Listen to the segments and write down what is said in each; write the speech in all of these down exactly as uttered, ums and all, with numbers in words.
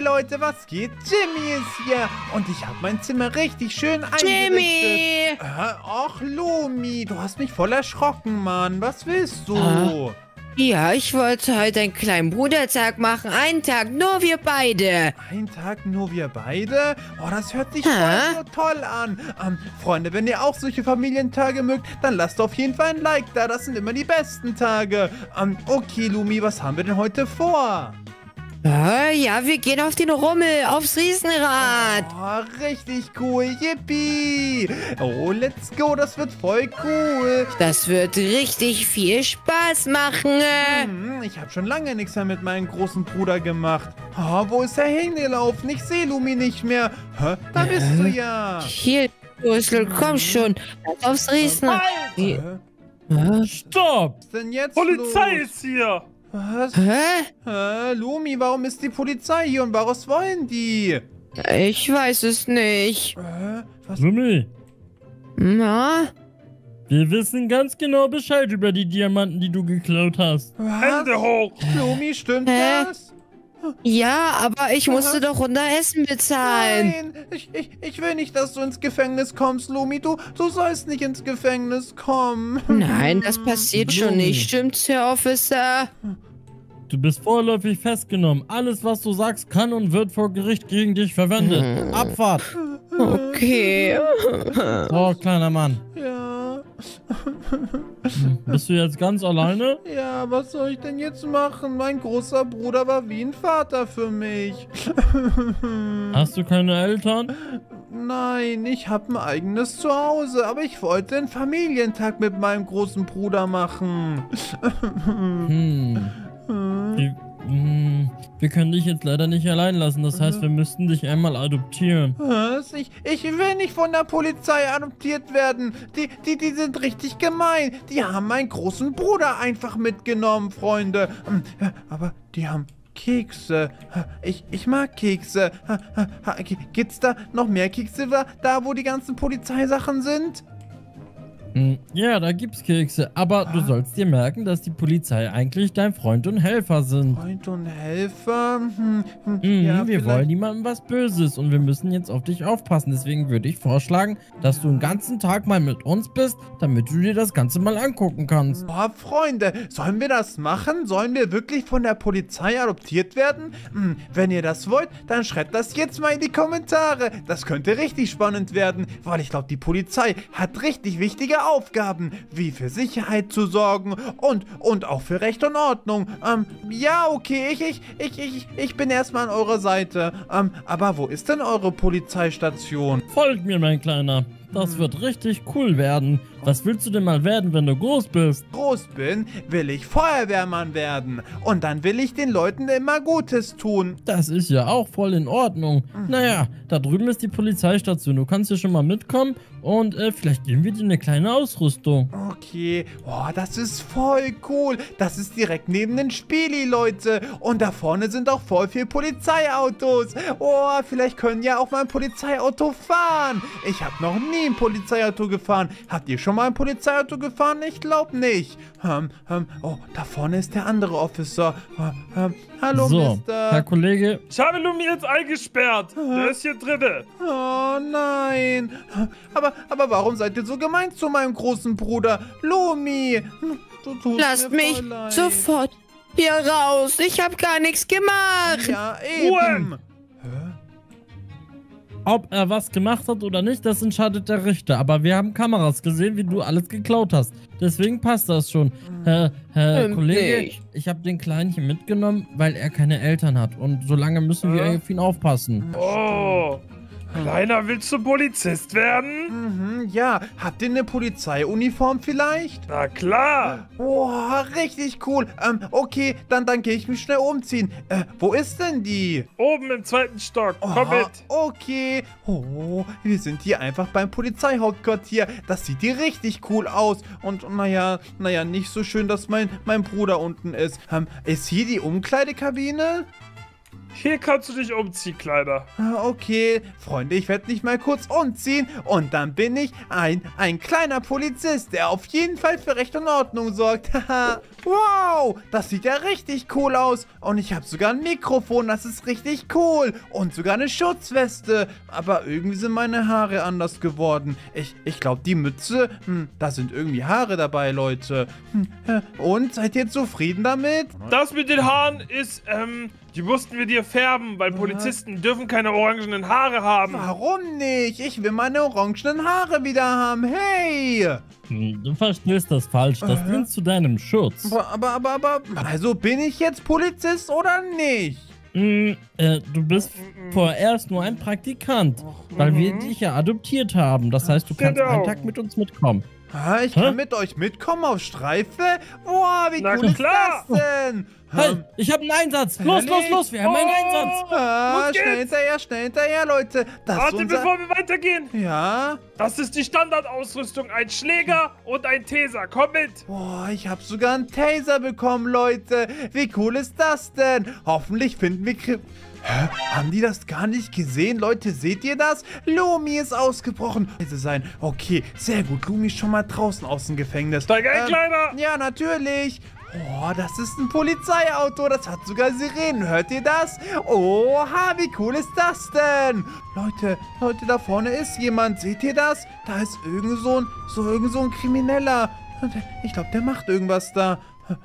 Leute, was geht? Jimmy ist hier und ich habe mein Zimmer richtig schön eingerichtet. Jimmy! Äh, ach, Lumi, du hast mich voll erschrocken, Mann. Was willst du? Ah. Ja, ich wollte heute einen kleinen Brudertag machen. Einen Tag, nur wir beide. Ein Tag nur wir beide? Oh, das hört sich Hä? voll so toll an. Ähm, Freunde, wenn ihr auch solche Familientage mögt, dann lasst auf jeden Fall ein Like da. Das sind immer die besten Tage. Ähm, okay, Lumi, was haben wir denn heute vor? Äh, ja, wir gehen auf den Rummel, aufs Riesenrad. Oh, richtig cool. Yippie. Oh, let's go. Das wird voll cool. Das wird richtig viel Spaß machen. Hm, ich habe schon lange nichts mehr mit meinem großen Bruder gemacht. Oh, wo ist er hingelaufen? Ich sehe Lumi nicht mehr. Hä? Da bist du ja. Hier, Ursel, komm schon. Lass aufs Riesenrad. Hä? Hä? Stopp! Was ist denn jetzt Polizei los? ist hier! Was? Hä? Hä? Lumi, warum ist die Polizei hier und was wollen die? Ich weiß es nicht. Hä? Was? Lumi, Na? wir wissen ganz genau Bescheid über die Diamanten, die du geklaut hast. Was? Hände hoch! Lumi, stimmt Hä? das? Ja, aber ich musste doch unser Essen bezahlen. Nein, ich, ich, ich will nicht, dass du ins Gefängnis kommst, Lumi. Du, du sollst nicht ins Gefängnis kommen. Nein, das passiert schon nicht. Stimmt's, Herr Officer? Du bist vorläufig festgenommen. Alles, was du sagst, kann und wird vor Gericht gegen dich verwendet. Abfahrt! Okay. So, kleiner Mann. Ja. Bist du jetzt ganz alleine? Ja, was soll ich denn jetzt machen? Mein großer Bruder war wie ein Vater für mich. Hast du keine Eltern? Nein, ich habe ein eigenes Zuhause, aber ich wollte einen Familientag mit meinem großen Bruder machen. Hm. Wir, hm. wir können dich jetzt leider nicht allein lassen. Das heißt, wir müssten dich einmal adoptieren. Was? Ich, ich will nicht von der Polizei adoptiert werden. Die, die, die sind richtig gemein. Die haben meinen großen Bruder einfach mitgenommen, Freunde. Aber die haben Kekse. Ich, ich mag Kekse. Gibt's da noch mehr Kekse da, wo die ganzen Polizeisachen sind? Hm, Ja, da gibt's Kekse, aber du sollst dir merken, dass die Polizei eigentlich dein Freund und Helfer sind. Freund und Helfer? Hm, hm, Mhm, ja, wir vielleicht- wollen niemandem was Böses und wir müssen jetzt auf dich aufpassen. Deswegen würde ich vorschlagen, dass du den ganzen Tag mal mit uns bist, damit du dir das Ganze mal angucken kannst. Boah, Freunde, sollen wir das machen? Sollen wir wirklich von der Polizei adoptiert werden? Hm, wenn ihr das wollt, dann schreibt das jetzt mal in die Kommentare. Das könnte richtig spannend werden, weil ich glaube, die Polizei hat richtig wichtige Aufgaben, wie für Sicherheit zu sorgen und, und auch für Recht und Ordnung. Ähm, ja, okay, ich, ich, ich, ich, ich bin erstmal an eurer Seite. Ähm, aber wo ist denn eure Polizeistation? Folgt mir, mein Kleiner. Das wird richtig cool werden. Was willst du denn mal werden, wenn du groß bist? Groß bin, will ich Feuerwehrmann werden. Und dann will ich den Leuten immer Gutes tun. Das ist ja auch voll in Ordnung. Naja, da drüben ist die Polizeistation. Du kannst hier schon mal mitkommen und äh, vielleicht geben wir dir eine kleine Ausrüstung. Okay, boah, das ist voll cool. Das ist direkt neben den Spieli, Leute. Und da vorne sind auch voll viele Polizeiautos. Oh, vielleicht können ja auch mal ein Polizeiauto fahren. Ich habe noch nie ein Polizeiauto gefahren. Habt ihr schon mal ein Polizeiauto gefahren? Ich glaube nicht. Hm, hm, oh, da vorne ist der andere Officer. Hm, hm, hallo, So, Mister. Herr Kollege, Ich habe Lumi jetzt eingesperrt. Der ist hier drinne. Oh nein. Aber, aber warum seid ihr so gemein zu meinem großen Bruder? Lumi. Du tust Lasst mir mich voll leid. sofort hier raus. Ich habe gar nichts gemacht. Ja, eben. Ruhe. ob er was gemacht hat oder nicht, das entscheidet der Richter. Aber wir haben Kameras gesehen, wie du alles geklaut hast. Deswegen passt das schon. Herr, Herr Ähm, Kollege, nicht. ich habe den Kleinen hier mitgenommen, weil er keine Eltern hat. Und solange müssen wir Äh? auf ihn aufpassen. Oh. Kleiner, willst du Polizist werden? Mhm, ja. Habt ihr eine Polizeiuniform vielleicht? Na klar. Boah, richtig cool. Ähm, okay, dann, dann gehe ich mich schnell umziehen. Äh, wo ist denn die? Oben im zweiten Stock. Komm Aha, mit. okay. Oh, wir sind hier einfach beim Polizeihauptquartier. Das sieht hier richtig cool aus. Und naja, naja, nicht so schön, dass mein, mein Bruder unten ist. Ähm, ist hier die Umkleidekabine? Hier kannst du dich umziehen, Kleiner. Ah, okay, Freunde, ich werde mich mal kurz umziehen und dann bin ich ein, ein kleiner Polizist, der auf jeden Fall für Recht und Ordnung sorgt. Haha, wow, das sieht ja richtig cool aus. Und ich habe sogar ein Mikrofon, das ist richtig cool. Und sogar eine Schutzweste. Aber irgendwie sind meine Haare anders geworden. Ich, ich glaube, die Mütze, hm, da sind irgendwie Haare dabei, Leute. Hm, äh, und, seid ihr zufrieden damit? Das mit den Haaren ist, ähm, die mussten wir dir färben, weil Polizisten dürfen keine orangenen Haare haben. Warum nicht? Ich will meine orangenen Haare wieder haben. Hey! Hm, Du verstehst das falsch. Das Aha. dient zu deinem Schutz. Aber, aber, aber, aber, also bin ich jetzt Polizist oder nicht? Hm, äh, du bist vorerst nur ein Praktikant, weil wir dich ja adoptiert haben. Das heißt, du kannst Genau. einen Tag mit uns mitkommen. Ah, ich Hä? kann mit euch mitkommen auf Streife? Boah, wie Na cool ist klar. das denn? Hey, Ähm, ich habe einen Einsatz. Los, los, Ehrlich? los. Wir haben einen Oh. Einsatz. ah, Los schnell geht's. hinterher, schnell hinterher, Leute. Das ist Warte, unser... bevor wir weitergehen. Ja? Das ist die Standardausrüstung. Ein Schläger und ein Taser. Komm mit. Boah, ich habe sogar einen Taser bekommen, Leute. Wie cool ist das denn? Hoffentlich finden wir... Kri Hä? Haben die das gar nicht gesehen? Leute, seht ihr das? Lumi ist ausgebrochen. Leise sein. Okay, sehr gut. Lumi ist schon mal draußen aus dem Gefängnis. Steig ein, Kleiner. Ja, natürlich. Oh, das ist ein Polizeiauto. Das hat sogar Sirenen. Hört ihr das? Oha, wie cool ist das denn? Leute, Leute, da vorne ist jemand. Seht ihr das? Da ist irgend so ein, so irgend so ein Krimineller. Ich glaube, der macht irgendwas da.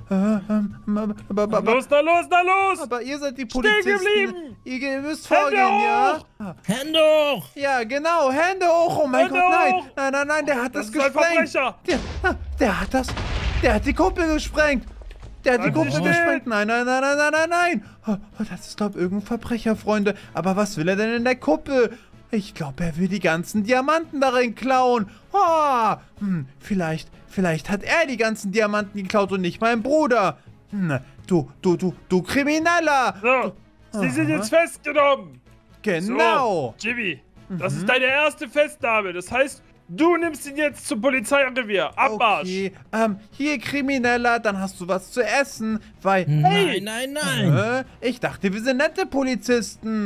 Aber, aber, Los, na los, na los. aber ihr seid die Stehen Polizisten. geblieben. Ihr müsst Hände vorgehen, ja? hoch. Hände hoch. Ja, genau. Hände hoch. Oh mein Hände Gott, nein. hoch. Nein, nein, nein, der hat Das das, ist ein gesprengt. Verbrecher. Der, der hat das. Der hat die Kuppel gesprengt. Der hat die Bleib Kuppel still. gesprengt. Nein, nein, nein, nein, nein, nein, nein. Oh, das ist, glaube ich, irgendein Verbrecher, Freunde. Aber was will er denn in der Kuppel? Ich glaube, er will die ganzen Diamanten darin klauen. Oh, hm, vielleicht, vielleicht hat er die ganzen Diamanten geklaut und nicht mein Bruder. Hm, du, du, du, du Krimineller. So, Sie sind Aha. jetzt festgenommen. Genau. So, Jimmy, das ist deine erste Festnahme. Das heißt, du nimmst ihn jetzt zum Polizeirevier. Abmarsch. Okay, ähm, hier Krimineller, dann hast du was zu essen, weil... Nein, nein, nein. Hä? Ich dachte, wir sind nette Polizisten.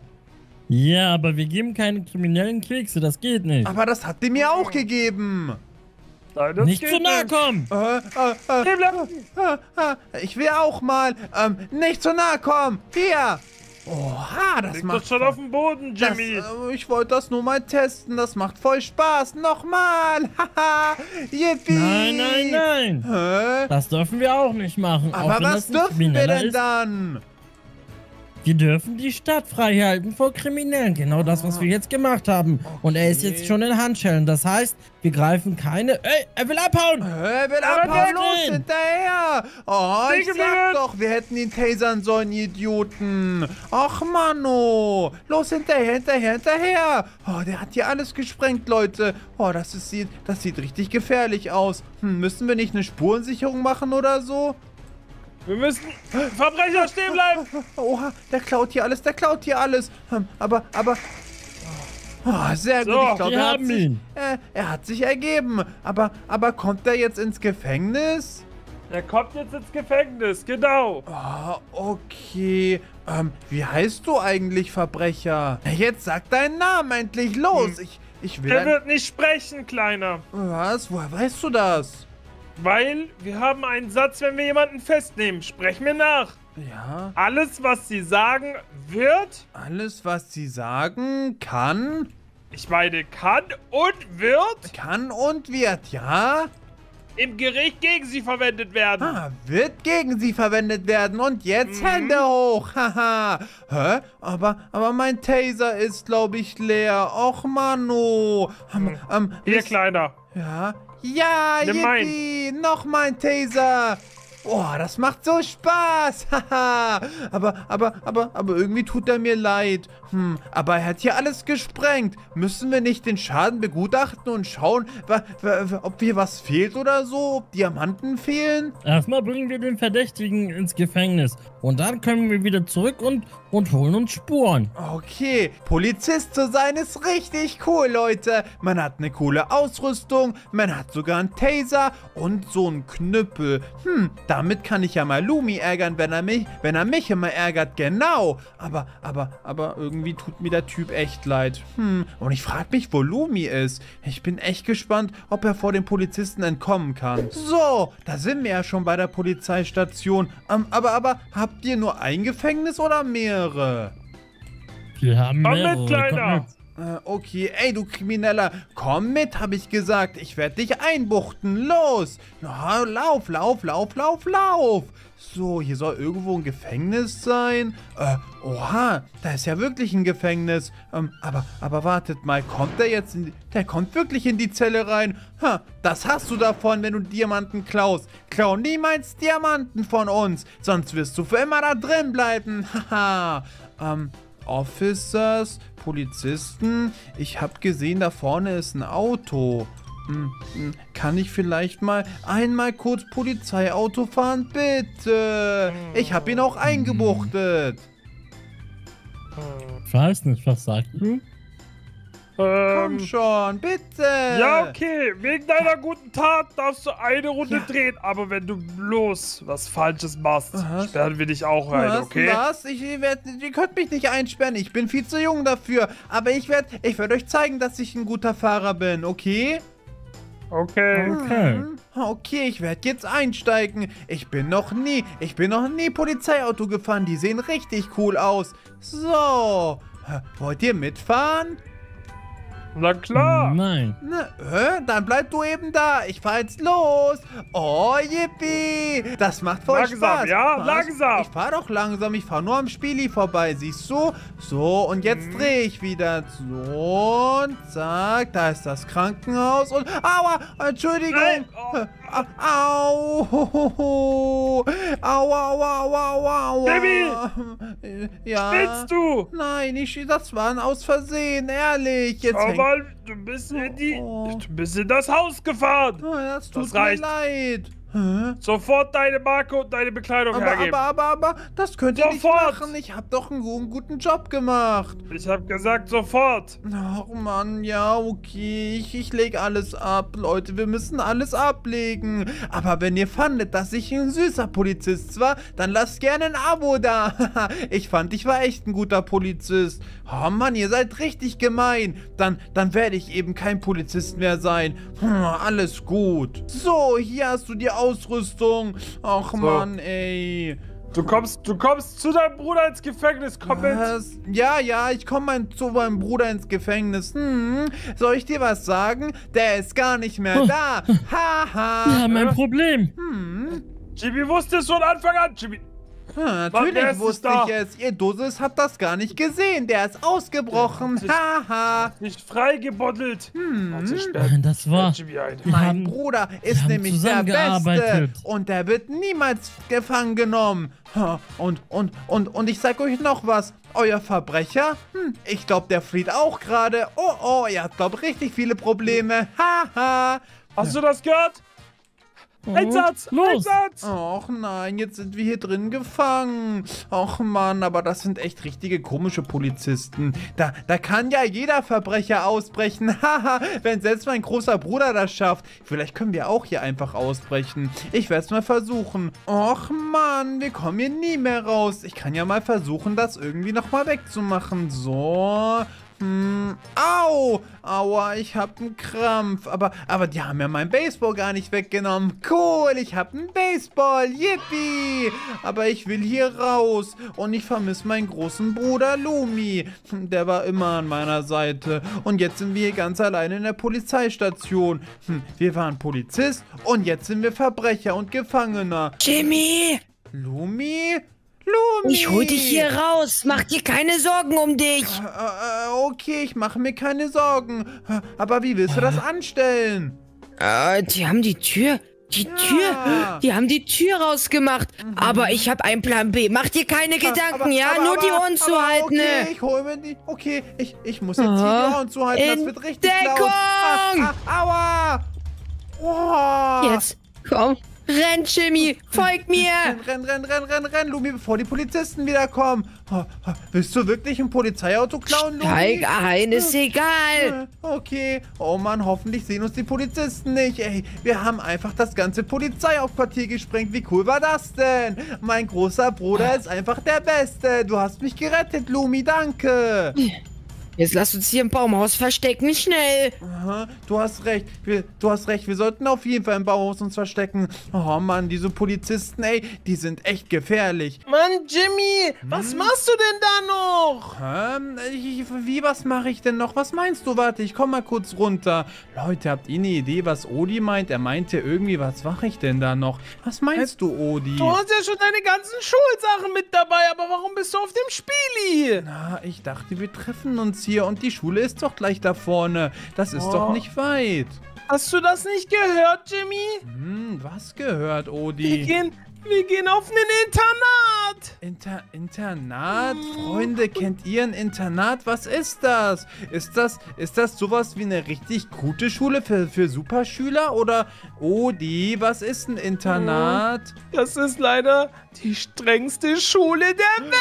Ja, aber wir geben keine kriminellen Kekse. Das geht nicht. Aber das hat die mir auch gegeben. Nein, das Nicht geht zu nahe nicht. kommen. Äh, äh, äh, Stehen bleiben. äh, äh, ich will auch mal. Ähm, nicht zu nahe kommen. Hier. Oha, das Liegt macht... doch schon auf dem Boden, das, Jimmy. äh, ich wollte das nur mal testen. Das macht voll Spaß. Nochmal. Haha. Yippie. Nein, nein, nein. Hä? Das dürfen wir auch nicht machen. auch Aber wenn was das ein dürfen wir Krimineller denn ist. dann? Wir dürfen die Stadt frei halten vor Kriminellen. Genau das, was wir jetzt gemacht haben. Und er ist jetzt schon in Handschellen. Das heißt, wir greifen keine... Ey, er will abhauen! Hä, will Aber abhauen, los, nein. hinterher! Oh, ich Stehen sag geblieben. doch, wir hätten ihn tasern sollen, ihr Idioten! Ach, Manno! Los, hinterher, hinterher, hinterher! Oh, der hat hier alles gesprengt, Leute! Oh, das, ist, das sieht richtig gefährlich aus. Hm, müssen wir nicht eine Spurensicherung machen oder so? Wir müssen... Verbrecher, stehen bleiben. Oha, der klaut hier alles, der klaut hier alles. Hm, aber, aber... Oh, sehr gut, So, ich glaube, wir er, hat haben sich- ihn. äh, er hat sich ergeben. Aber, aber kommt er jetzt ins Gefängnis? Er kommt jetzt ins Gefängnis, genau. Ah, okay. Ähm, wie heißt du eigentlich, Verbrecher? Na, jetzt sag deinen Namen endlich los. Ich, ich will Er ein... wird nicht sprechen, Kleiner. Was? Woher weißt du das? Weil wir haben einen Satz, wenn wir jemanden festnehmen. Sprech mir nach. Ja, Alles, was sie sagen, wird... alles, was sie sagen, kann, Ich meine, kann und wird kann und wird, ja? im Gericht gegen sie verwendet werden. Ah, wird gegen sie verwendet werden. Und jetzt Mhm. Hände hoch. Haha. Hä? Aber, aber mein Taser ist, glaube ich, leer. Och, Mano. Ähm, ähm, Hier, ist- Kleiner. Ja. Ja, Nimm yippie. Noch mein Taser. Oh, das macht so Spaß. Haha. aber, aber, aber, aber irgendwie tut er mir leid. Hm, aber er hat hier alles gesprengt. Müssen wir nicht den Schaden begutachten und schauen, wa, wa, wa, ob hier was fehlt oder so? Ob Diamanten fehlen? Erstmal bringen wir den Verdächtigen ins Gefängnis. Und dann können wir wieder zurück und und holen uns Spuren. Okay, Polizist zu sein ist richtig cool, Leute. Man hat eine coole Ausrüstung, man hat sogar einen Taser und so einen Knüppel. Hm, damit kann ich ja mal Lumi ärgern, wenn er mich, wenn er mich immer ärgert. Genau. Aber, aber, aber irgendwie tut mir der Typ echt leid. Hm, und ich frage mich, wo Lumi ist. Ich bin echt gespannt, ob er vor den Polizisten entkommen kann. So, da sind wir ja schon bei der Polizeistation. Ähm, aber, aber, habt ihr nur ein Gefängnis oder mehrere? Wir haben Komm mehrere. mit, Kleiner. Äh, okay, ey, du Krimineller, komm mit, habe ich gesagt. Ich werde dich einbuchten. Los. Na, lauf, lauf, lauf, lauf, lauf. So, hier soll irgendwo ein Gefängnis sein. Äh, oha, da ist ja wirklich ein Gefängnis. Ähm, aber, aber wartet mal, kommt der jetzt in die, der kommt wirklich in die Zelle rein? Ha, das hast du davon, wenn du Diamanten klaust. Klau niemals Diamanten von uns, sonst wirst du für immer da drin bleiben. Haha, ähm, Officers, Polizisten. Ich habe gesehen, da vorne ist ein Auto. Hm, hm, kann ich vielleicht mal einmal kurz Polizeiauto fahren? Bitte. Ich habe ihn auch eingebuchtet. Ich weiß nicht, was sagst du? Komm Ähm, schon, bitte. ja, okay. Wegen deiner guten Tat darfst du eine Runde drehen. Aber wenn du bloß was Falsches machst, Was? sperren wir dich auch rein, Was? okay? Was? Ich werd, ihr könnt mich nicht einsperren. Ich bin viel zu jung dafür. Aber ich werde ich werd euch zeigen, dass ich ein guter Fahrer bin, okay? Okay. Okay. Hm, Okay, ich werde jetzt einsteigen. Ich bin noch nie, ich bin noch nie Polizeiauto gefahren. Die sehen richtig cool aus. So, wollt ihr mitfahren? Na klar. Nein. Na, hä? Dann bleib du eben da. Ich fahr jetzt los. Oh, yippie. Das macht voll Langsam, Spaß. ja? Was? Langsam. Ich fahr doch langsam. Ich fahr nur am Spieli vorbei. Siehst du? So, und jetzt Mhm. drehe ich wieder. So, und zack. Da ist das Krankenhaus. Und, aua, Entschuldigung. Nein. Oh. Au. Au, au, au, au, au, au. Baby. Ja. Willst du? Nein, ich, das war ein aus Versehen. Ehrlich. Jetzt Schau hängt mal, du bist in die, Oh. du bist in das Haus gefahren. Oh, das tut Das mir reicht. leid. Hä? Sofort deine Marke und deine Bekleidung Aber, hergeben. aber, aber, aber, das könnt ihr nicht Sofort. machen. Ich habe doch einen guten, guten Job gemacht. Ich habe gesagt sofort. Ach Mann, ja, okay. Ich, ich lege alles ab. Leute, wir müssen alles ablegen. Aber wenn ihr fandet, dass ich ein süßer Polizist war, dann lasst gerne ein Abo da. Ich fand, ich war echt ein guter Polizist. Oh Mann, ihr seid richtig gemein. Dann, dann werde ich eben kein Polizist mehr sein. Hm, alles gut. So, hier hast du die Ausrüstung. Ach Mann, ey. Du kommst, du kommst zu deinem Bruder ins Gefängnis. Komm mit. Was? Ja, ja, ich komme mein, zu meinem Bruder ins Gefängnis. Hm, soll ich dir was sagen? Der ist gar nicht mehr Oh. da. Haha. Wir haben ein Problem. Hm. Jimmy wusste es von Anfang an. Jimmy. Ja, Wann natürlich ist es wusste da? ich es. Ihr Dusses habt das gar nicht gesehen. Der ist ausgebrochen. Ja, Haha. Nicht freigebottelt. Hm. Warte, sperrt- Nein, das war... sperrt Jimmy ein. Wir Mein haben- Bruder wir ist haben nämlich der Beste. zusammengearbeitet. Und der wird niemals gefangen genommen. Ha, Und, und, und, und ich sag euch noch was. Euer Verbrecher? Hm, ich glaube, der flieht auch gerade. Oh, oh, ihr habt, glaube richtig viele Probleme. Haha. Hast du das gehört? Einsatz! Los. Einsatz! Och nein, jetzt sind wir hier drin gefangen. Och Mann, aber das sind echt richtige komische Polizisten. Da, da kann ja jeder Verbrecher ausbrechen. Haha, wenn selbst mein großer Bruder das schafft. Vielleicht können wir auch hier einfach ausbrechen. Ich werde es mal versuchen. Och Mann, wir kommen hier nie mehr raus. Ich kann ja mal versuchen, das irgendwie nochmal wegzumachen. So. Hm, au! Aua, ich hab einen Krampf. Aber, aber die haben ja meinen Baseball gar nicht weggenommen. Cool, ich hab einen Baseball. Yippie! Aber ich will hier raus. Und ich vermisse meinen großen Bruder Lumi. Hm, Der war immer an meiner Seite. Und jetzt sind wir hier ganz alleine in der Polizeistation. Hm, wir waren Polizist und jetzt sind wir Verbrecher und Gefangener. Jimmy, Lumi? Lumi! ich hol dich hier raus. Mach dir keine Sorgen um dich. Äh, äh, okay, ich mache mir keine Sorgen. Aber wie willst du das anstellen? Äh, die haben die Tür. Die Ja. Tür. Die haben die Tür rausgemacht. Aber ich habe einen Plan B. Mach dir keine Gedanken, Aber- ja? aber- Nur die aber- Ohren zu aber halten. Okay, ne? ich hol mir die. Okay, ich, ich muss jetzt hier Aha. die Ohren zu halten. Das In wird richtig Deckung! laut. Ah, ah, aua! Oh. Jetzt, komm. Renn, Jimmy, folg mir. Renn, renn, renn, renn, renn, renn, Lumi, bevor die Polizisten wiederkommen. Oh, oh, willst du wirklich ein Polizeiauto klauen, Lumi? Steig ein, ist egal. Okay. Oh Mann, hoffentlich sehen uns die Polizisten nicht. Ey, wir haben einfach das ganze Polizeihauptquartier gesprengt. Wie cool war das denn? Mein großer Bruder ist einfach der Beste. Du hast mich gerettet, Lumi, danke. Jetzt lass uns hier im Baumhaus verstecken, schnell. Aha, du hast recht. Wir, du hast recht. Wir sollten auf jeden Fall im Bauhaus uns verstecken. Oh Mann, diese Polizisten, ey, die sind echt gefährlich. Mann, Jimmy, was machst du denn da noch? Ähm, ich, wie, was mache ich denn noch? Was meinst du? Warte, ich komm mal kurz runter. Leute, habt ihr eine Idee, was Odi meint? Er meinte irgendwie, was mache ich denn da noch? Was meinst du, Odi? Du hast ja schon deine ganzen Schulsachen mit dabei, aber warum bist du auf dem Spieli? Na, ich dachte, wir treffen uns hier und die Schule ist doch gleich da vorne. Das ist Oh. doch nicht weit. Hast du das nicht gehört, Jimmy? Hm, was gehört, Wir Odi? gehen, wir gehen auf ein Internat. Inter Internat? Freunde, kennt ihr ein Internat? Was ist das? Ist das, ist das sowas wie eine richtig gute Schule für, für Superschüler? Oder, Odi, was ist ein Internat? Das ist leider die strengste Schule der Welt.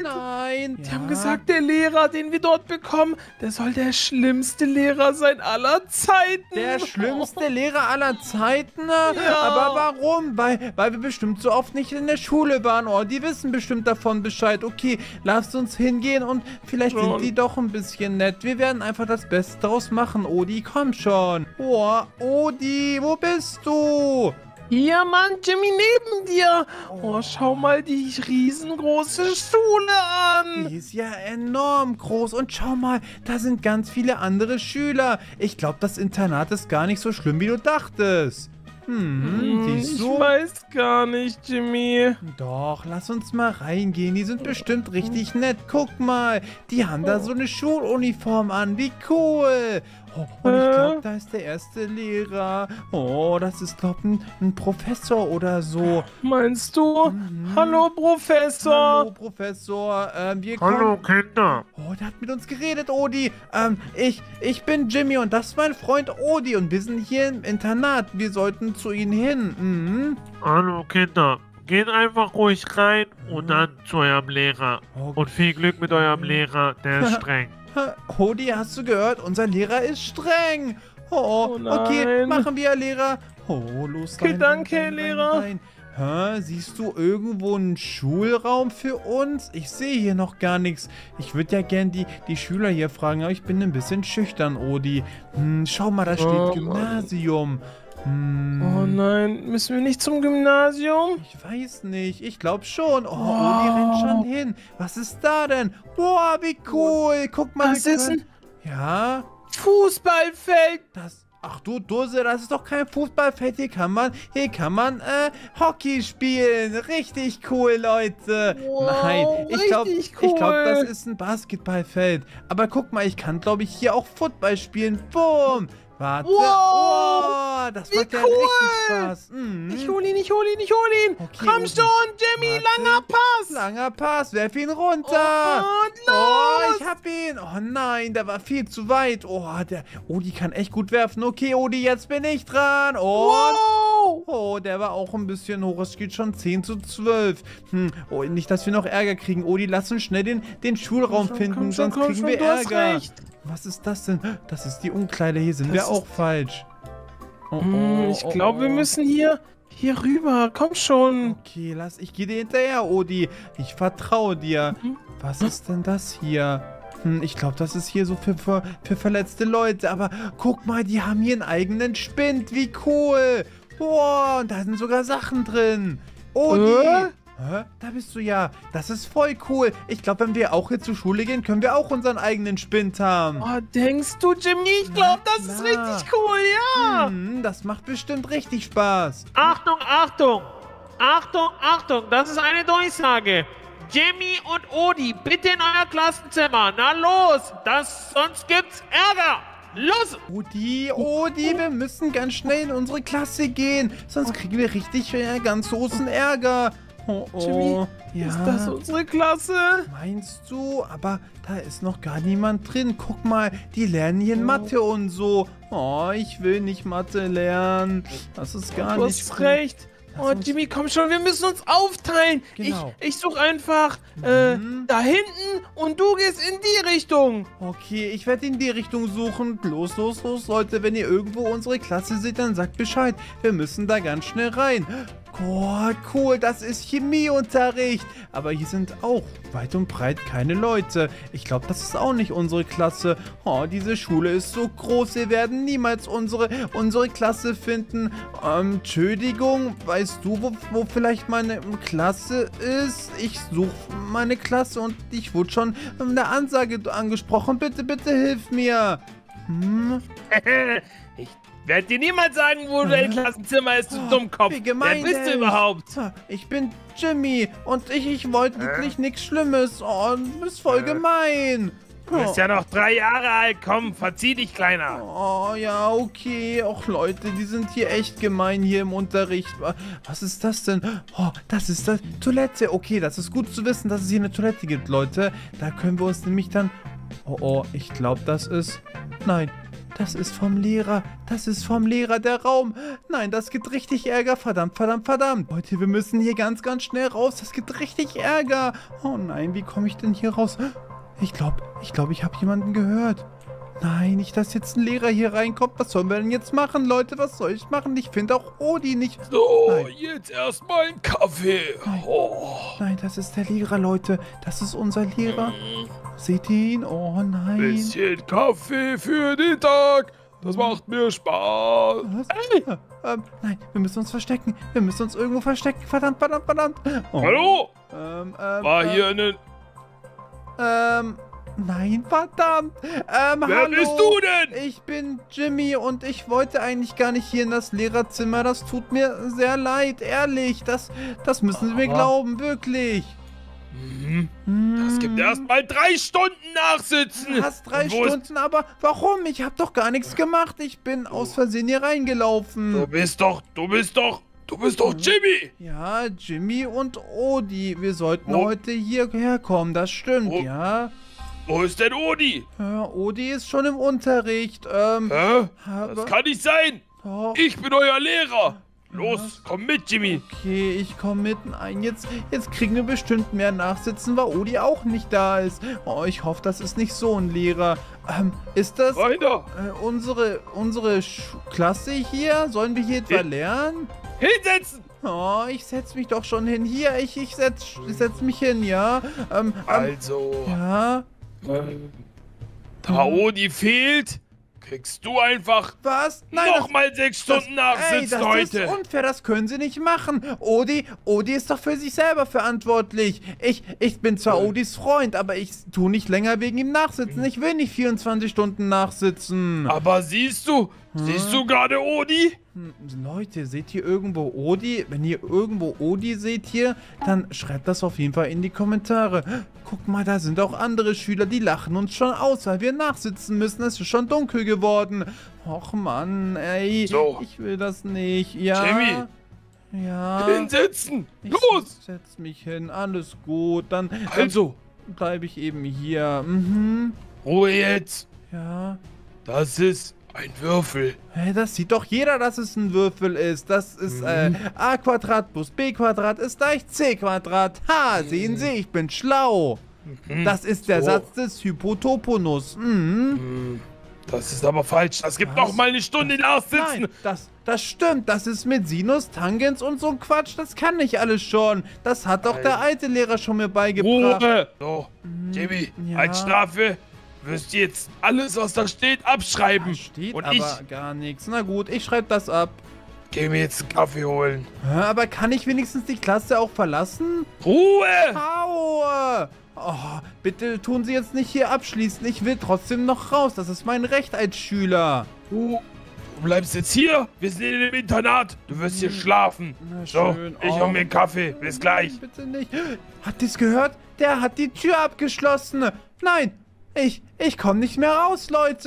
Nein. Die haben gesagt, der Lehrer, den wir dort bekommen, der soll der schlimmste Lehrer sein aller Zeiten. Der schlimmste Lehrer aller Zeiten? Ja. Aber warum? Weil, weil wir bestimmt so oft nicht in der Schule waren. Oh, die wissen bestimmt davon Bescheid. Okay, lasst uns hingehen und vielleicht Schon. sind die doch ein bisschen nett. Wir werden einfach das Beste draus machen, Odi. Komm schon. Oh, Odi, wo bist du? Hier, Mann, Jimmy, neben dir. Oh, schau mal die riesengroße Schule an. Die ist ja enorm groß. Und schau mal, da sind ganz viele andere Schüler. Ich glaube, das Internat ist gar nicht so schlimm, wie du dachtest. Hm, siehst Ich du? weiß gar nicht, Jimmy. Doch, lass uns mal reingehen. Die sind bestimmt richtig nett. Guck mal, die haben da so eine Schuluniform an. Wie cool. Oh, und ich glaube, da ist der erste Lehrer. Oh, das ist, glaube ich, ein, ein Professor oder so. Meinst du? Hallo, Professor. Hallo, Professor. Ähm, wir Hallo kommen... Kinder. Oh, der hat mit uns geredet, Odi. Ähm, ich, ich bin Jimmy und das ist mein Freund Odi und wir sind hier im Internat. Wir sollten zu ihnen hin. Mhm. Hallo Kinder. Geht einfach ruhig rein und dann zu eurem Lehrer. Okay. Und viel Glück mit eurem Lehrer, der ist streng. Odi, hast du gehört? Unser Lehrer ist streng. Oh, Oh okay, nein. machen wir, Lehrer. Oh, los Okay, rein, danke, rein, rein, Lehrer. rein. Hä, siehst du irgendwo einen Schulraum für uns? Ich sehe hier noch gar nichts. Ich würde ja gern die, die Schüler hier fragen, aber ich bin ein bisschen schüchtern, Odi. Hm, schau mal, da steht Oh, Mann. Gymnasium. Hm, Oh nein, müssen wir nicht zum Gymnasium? Ich weiß nicht. Ich glaube schon. Oh, Wow. Odi rennt schon hin. Was ist da denn? Boah, wie cool. Guck mal. Das wir ist können- ein Ja, Fußballfeld. das... Ach du Dose, das ist doch kein Fußballfeld. Hier kann man, hier kann man äh, Hockey spielen. Richtig cool, Leute. Wow, Nein, ich glaube, richtig ich glaube, das cool. ist ein Basketballfeld. Aber guck mal, ich kann, glaube ich, hier auch Football spielen. Boom. Warte. Wow. Oh, das Wie macht ja cool. richtig Spaß. Mhm. Ich hol ihn, ich hol ihn, ich hol ihn. Okay, Komm Odi. schon, Jimmy, Warte. langer Pass. Langer Pass, werf ihn runter. Und Oh, los. ich hab ihn. Oh nein, der war viel zu weit. Oh, der Odi kann echt gut werfen. Okay, Odi, jetzt bin ich dran. Und Wow. oh, der war auch ein bisschen hoch. Es geht schon zehn zu zwölf. Hm, oh, nicht, dass wir noch Ärger kriegen. Odi, lass uns schnell den, den Schulraum Komm schon, finden, komm schon, sonst komm kriegen schon, wir du hast Ärger. recht. Was ist das denn? Das ist die Umkleide. Hier sind Das wir ist- auch falsch. Oh, Hm, oh, ich oh, glaube, wir oh. müssen hier, hier rüber. Komm schon. Okay, lass, ich gehe dir hinterher, Odi. Ich vertraue dir. Mhm. Was ist denn das hier? Hm, ich glaube, das ist hier so für, für, für verletzte Leute. Aber guck mal, die haben hier einen eigenen Spind. Wie cool. Boah, und da sind sogar Sachen drin. Odi. Äh? Hä? Da bist du ja. Das ist voll cool. Ich glaube, wenn wir auch hier zur Schule gehen, können wir auch unseren eigenen Spind haben. Oh, denkst du, Jimmy? Ich glaube, das ist klar. richtig cool, ja. Hm, das macht bestimmt richtig Spaß. Achtung, Achtung. Achtung, Achtung. Das ist eine Durchsage. Jimmy und Odi, bitte in euer Klassenzimmer. Na los. Das, sonst gibt's Ärger. Los. Odi, Odi, wir müssen ganz schnell in unsere Klasse gehen. Sonst kriegen wir richtig äh, ganz großen Ärger. Oh, oh. Jimmy, ja. ist das unsere Klasse? Meinst du? Aber da ist noch gar niemand drin. Guck mal, die lernen hier in Mathe und so. Oh, ich will nicht Mathe lernen. Das ist gar Du nicht hast gut. recht. Oh, Jimmy, komm schon, wir müssen uns aufteilen. Genau. Ich, ich suche einfach äh, Mhm. da hinten und du gehst in die Richtung. Okay, ich werde in die Richtung suchen. Los, los, los, Leute. Wenn ihr irgendwo unsere Klasse seht, dann sagt Bescheid. Wir müssen da ganz schnell rein. Oh, cool, das ist Chemieunterricht. Aber hier sind auch weit und breit keine Leute. Ich glaube, das ist auch nicht unsere Klasse. Oh, diese Schule ist so groß. Wir werden niemals unsere, unsere Klasse finden. Ähm, Entschuldigung, weißt du, wo, wo vielleicht meine Klasse ist? Ich suche meine Klasse und ich wurde schon in der Ansage angesprochen. Bitte, bitte hilf mir. Hm? Ich werde dir niemals sagen, wo dein Klassenzimmer ist, du Dummkopf. Wie gemein, Wer bist du ey. überhaupt? Ich bin Jimmy und ich, ich wollte wirklich nichts Schlimmes. Oh, du bist voll gemein. Du bist ja noch drei Jahre alt. Komm, verzieh dich, Kleiner. Oh, ja, okay. Och, Leute, die sind hier echt gemein hier im Unterricht. Was ist das denn? Oh, das ist das Toilette. Okay, das ist gut zu wissen, dass es hier eine Toilette gibt, Leute. Da können wir uns nämlich dann... Oh, oh, ich glaube, das ist... Nein, das ist vom Lehrer. Das ist vom Lehrer der Raum. Nein, das gibt richtig Ärger. Verdammt, verdammt, verdammt. Leute, wir müssen hier ganz, ganz schnell raus. Das gibt richtig Ärger. Oh nein, wie komme ich denn hier raus? Ich glaube, ich glaube, ich habe jemanden gehört. Nein, nicht, dass jetzt ein Lehrer hier reinkommt. Was sollen wir denn jetzt machen, Leute? Was soll ich machen? Ich finde auch Odi nicht... So, Nein. jetzt erstmal einen Kaffee. Oh. Nein, das ist der Lehrer, Leute. Das ist unser Lehrer. Seht ihr ihn? Oh nein. Bisschen Kaffee für den Tag. Das macht mir Spaß. Was? Äh, ähm, nein, wir müssen uns verstecken. Wir müssen uns irgendwo verstecken. Verdammt, verdammt, verdammt. Oh. Hallo? Ähm, ähm, War ähm, hier eine... Ähm, nein, verdammt. Ähm, Wer hallo. bist du denn? Ich bin Jimmy und ich wollte eigentlich gar nicht hier in das Lehrerzimmer. Das tut mir sehr leid, ehrlich. Das, das müssen Sie mir Aha. glauben, wirklich. Mhm. Hm. Es gibt erst mal drei Stunden Nachsitzen. Du hast drei Und wo ist- Stunden, aber warum? Ich habe doch gar nichts gemacht. Ich bin aus Versehen hier reingelaufen. Du bist doch, du bist doch, du bist doch Jimmy. Ja, Jimmy und Odi. Wir sollten Wo- heute hierher kommen, das stimmt, Wo- ja. Wo ist denn Odi? Ja, Odi ist schon im Unterricht. Ähm, Hä? aber, Das kann nicht sein. doch. Ich bin euer Lehrer. Los, komm mit, Jimmy. Okay, ich komme mit. Nein, jetzt, jetzt kriegen wir bestimmt mehr Nachsitzen, weil Odi auch nicht da ist. Oh, ich hoffe, das ist nicht so ein Lehrer. Ähm, ist das Weiter. äh, unsere, unsere Sch Klasse hier? Sollen wir hier etwa Ja. lernen? Hinsetzen. Oh, ich setz mich doch schon hin. Hier, ich, ich, setz, ich setz mich hin, ja. Ähm, ähm, Also, ja. ähm, da Odi fehlt, kriegst du einfach Was? Nein, das- nochmal sechs Das, Stunden ey, Nachsitzen das heute. ist unfair, das können sie nicht machen. Odi, Odi ist doch für sich selber verantwortlich. Ich, ich bin zwar Äh. Odis Freund, aber ich tu nicht länger wegen ihm nachsitzen. Ich will nicht vierundzwanzig Stunden nachsitzen. Aber siehst du, siehst du gerade Odi? Hm, Leute, seht ihr irgendwo Odi? Wenn ihr irgendwo Odi seht hier, dann schreibt das auf jeden Fall in die Kommentare. Guck mal, da sind auch andere Schüler, die lachen uns schon aus, weil wir nachsitzen müssen. Es ist schon dunkel geworden. Och Mann, ey. So. Ich will das nicht. Ja. Jimmy. Ja. Hinsetzen. Ich Los. setz mich hin, alles gut. Dann Also, bleibe ich eben hier. Mhm. Ruhe jetzt. Ja. Das ist ein Würfel. Hä, das sieht doch jeder, dass es ein Würfel ist. Das ist äh, a Quadrat plus b Quadrat ist gleich c Quadrat. Ha, sehen Sie, ich bin schlau. Das ist der So. Satz des Hypotoponus. Mhm. Das ist aber falsch. Das gibt Was? noch mal eine Stunde Nachsitzen. Nein, das, das stimmt. Das ist mit Sinus, Tangens und so ein Quatsch. Das kann ich alles schon. Das hat doch der alte Lehrer schon mir beigebracht. Ruhe. So, Jimmy, ja. als Strafe wirst du jetzt alles, was da steht, abschreiben. Da steht Und aber ich gar nichts. Na gut, ich schreibe das ab. gehe mir jetzt einen Kaffee holen. Hä, aber kann ich wenigstens die Klasse auch verlassen? Ruhe. Aua! Oh, bitte tun Sie jetzt nicht hier abschließen. Ich will trotzdem noch raus. Das ist mein Recht als Schüler. Du, du bleibst jetzt hier. Wir sind in dem Internat. Du wirst hier schlafen. Na So, schön. ich Oh. hol mir einen Kaffee. Bis gleich. Nein, bitte nicht. Habt ihr es gehört? Der hat die Tür abgeschlossen. Nein, ich, ich komme nicht mehr raus, Leute.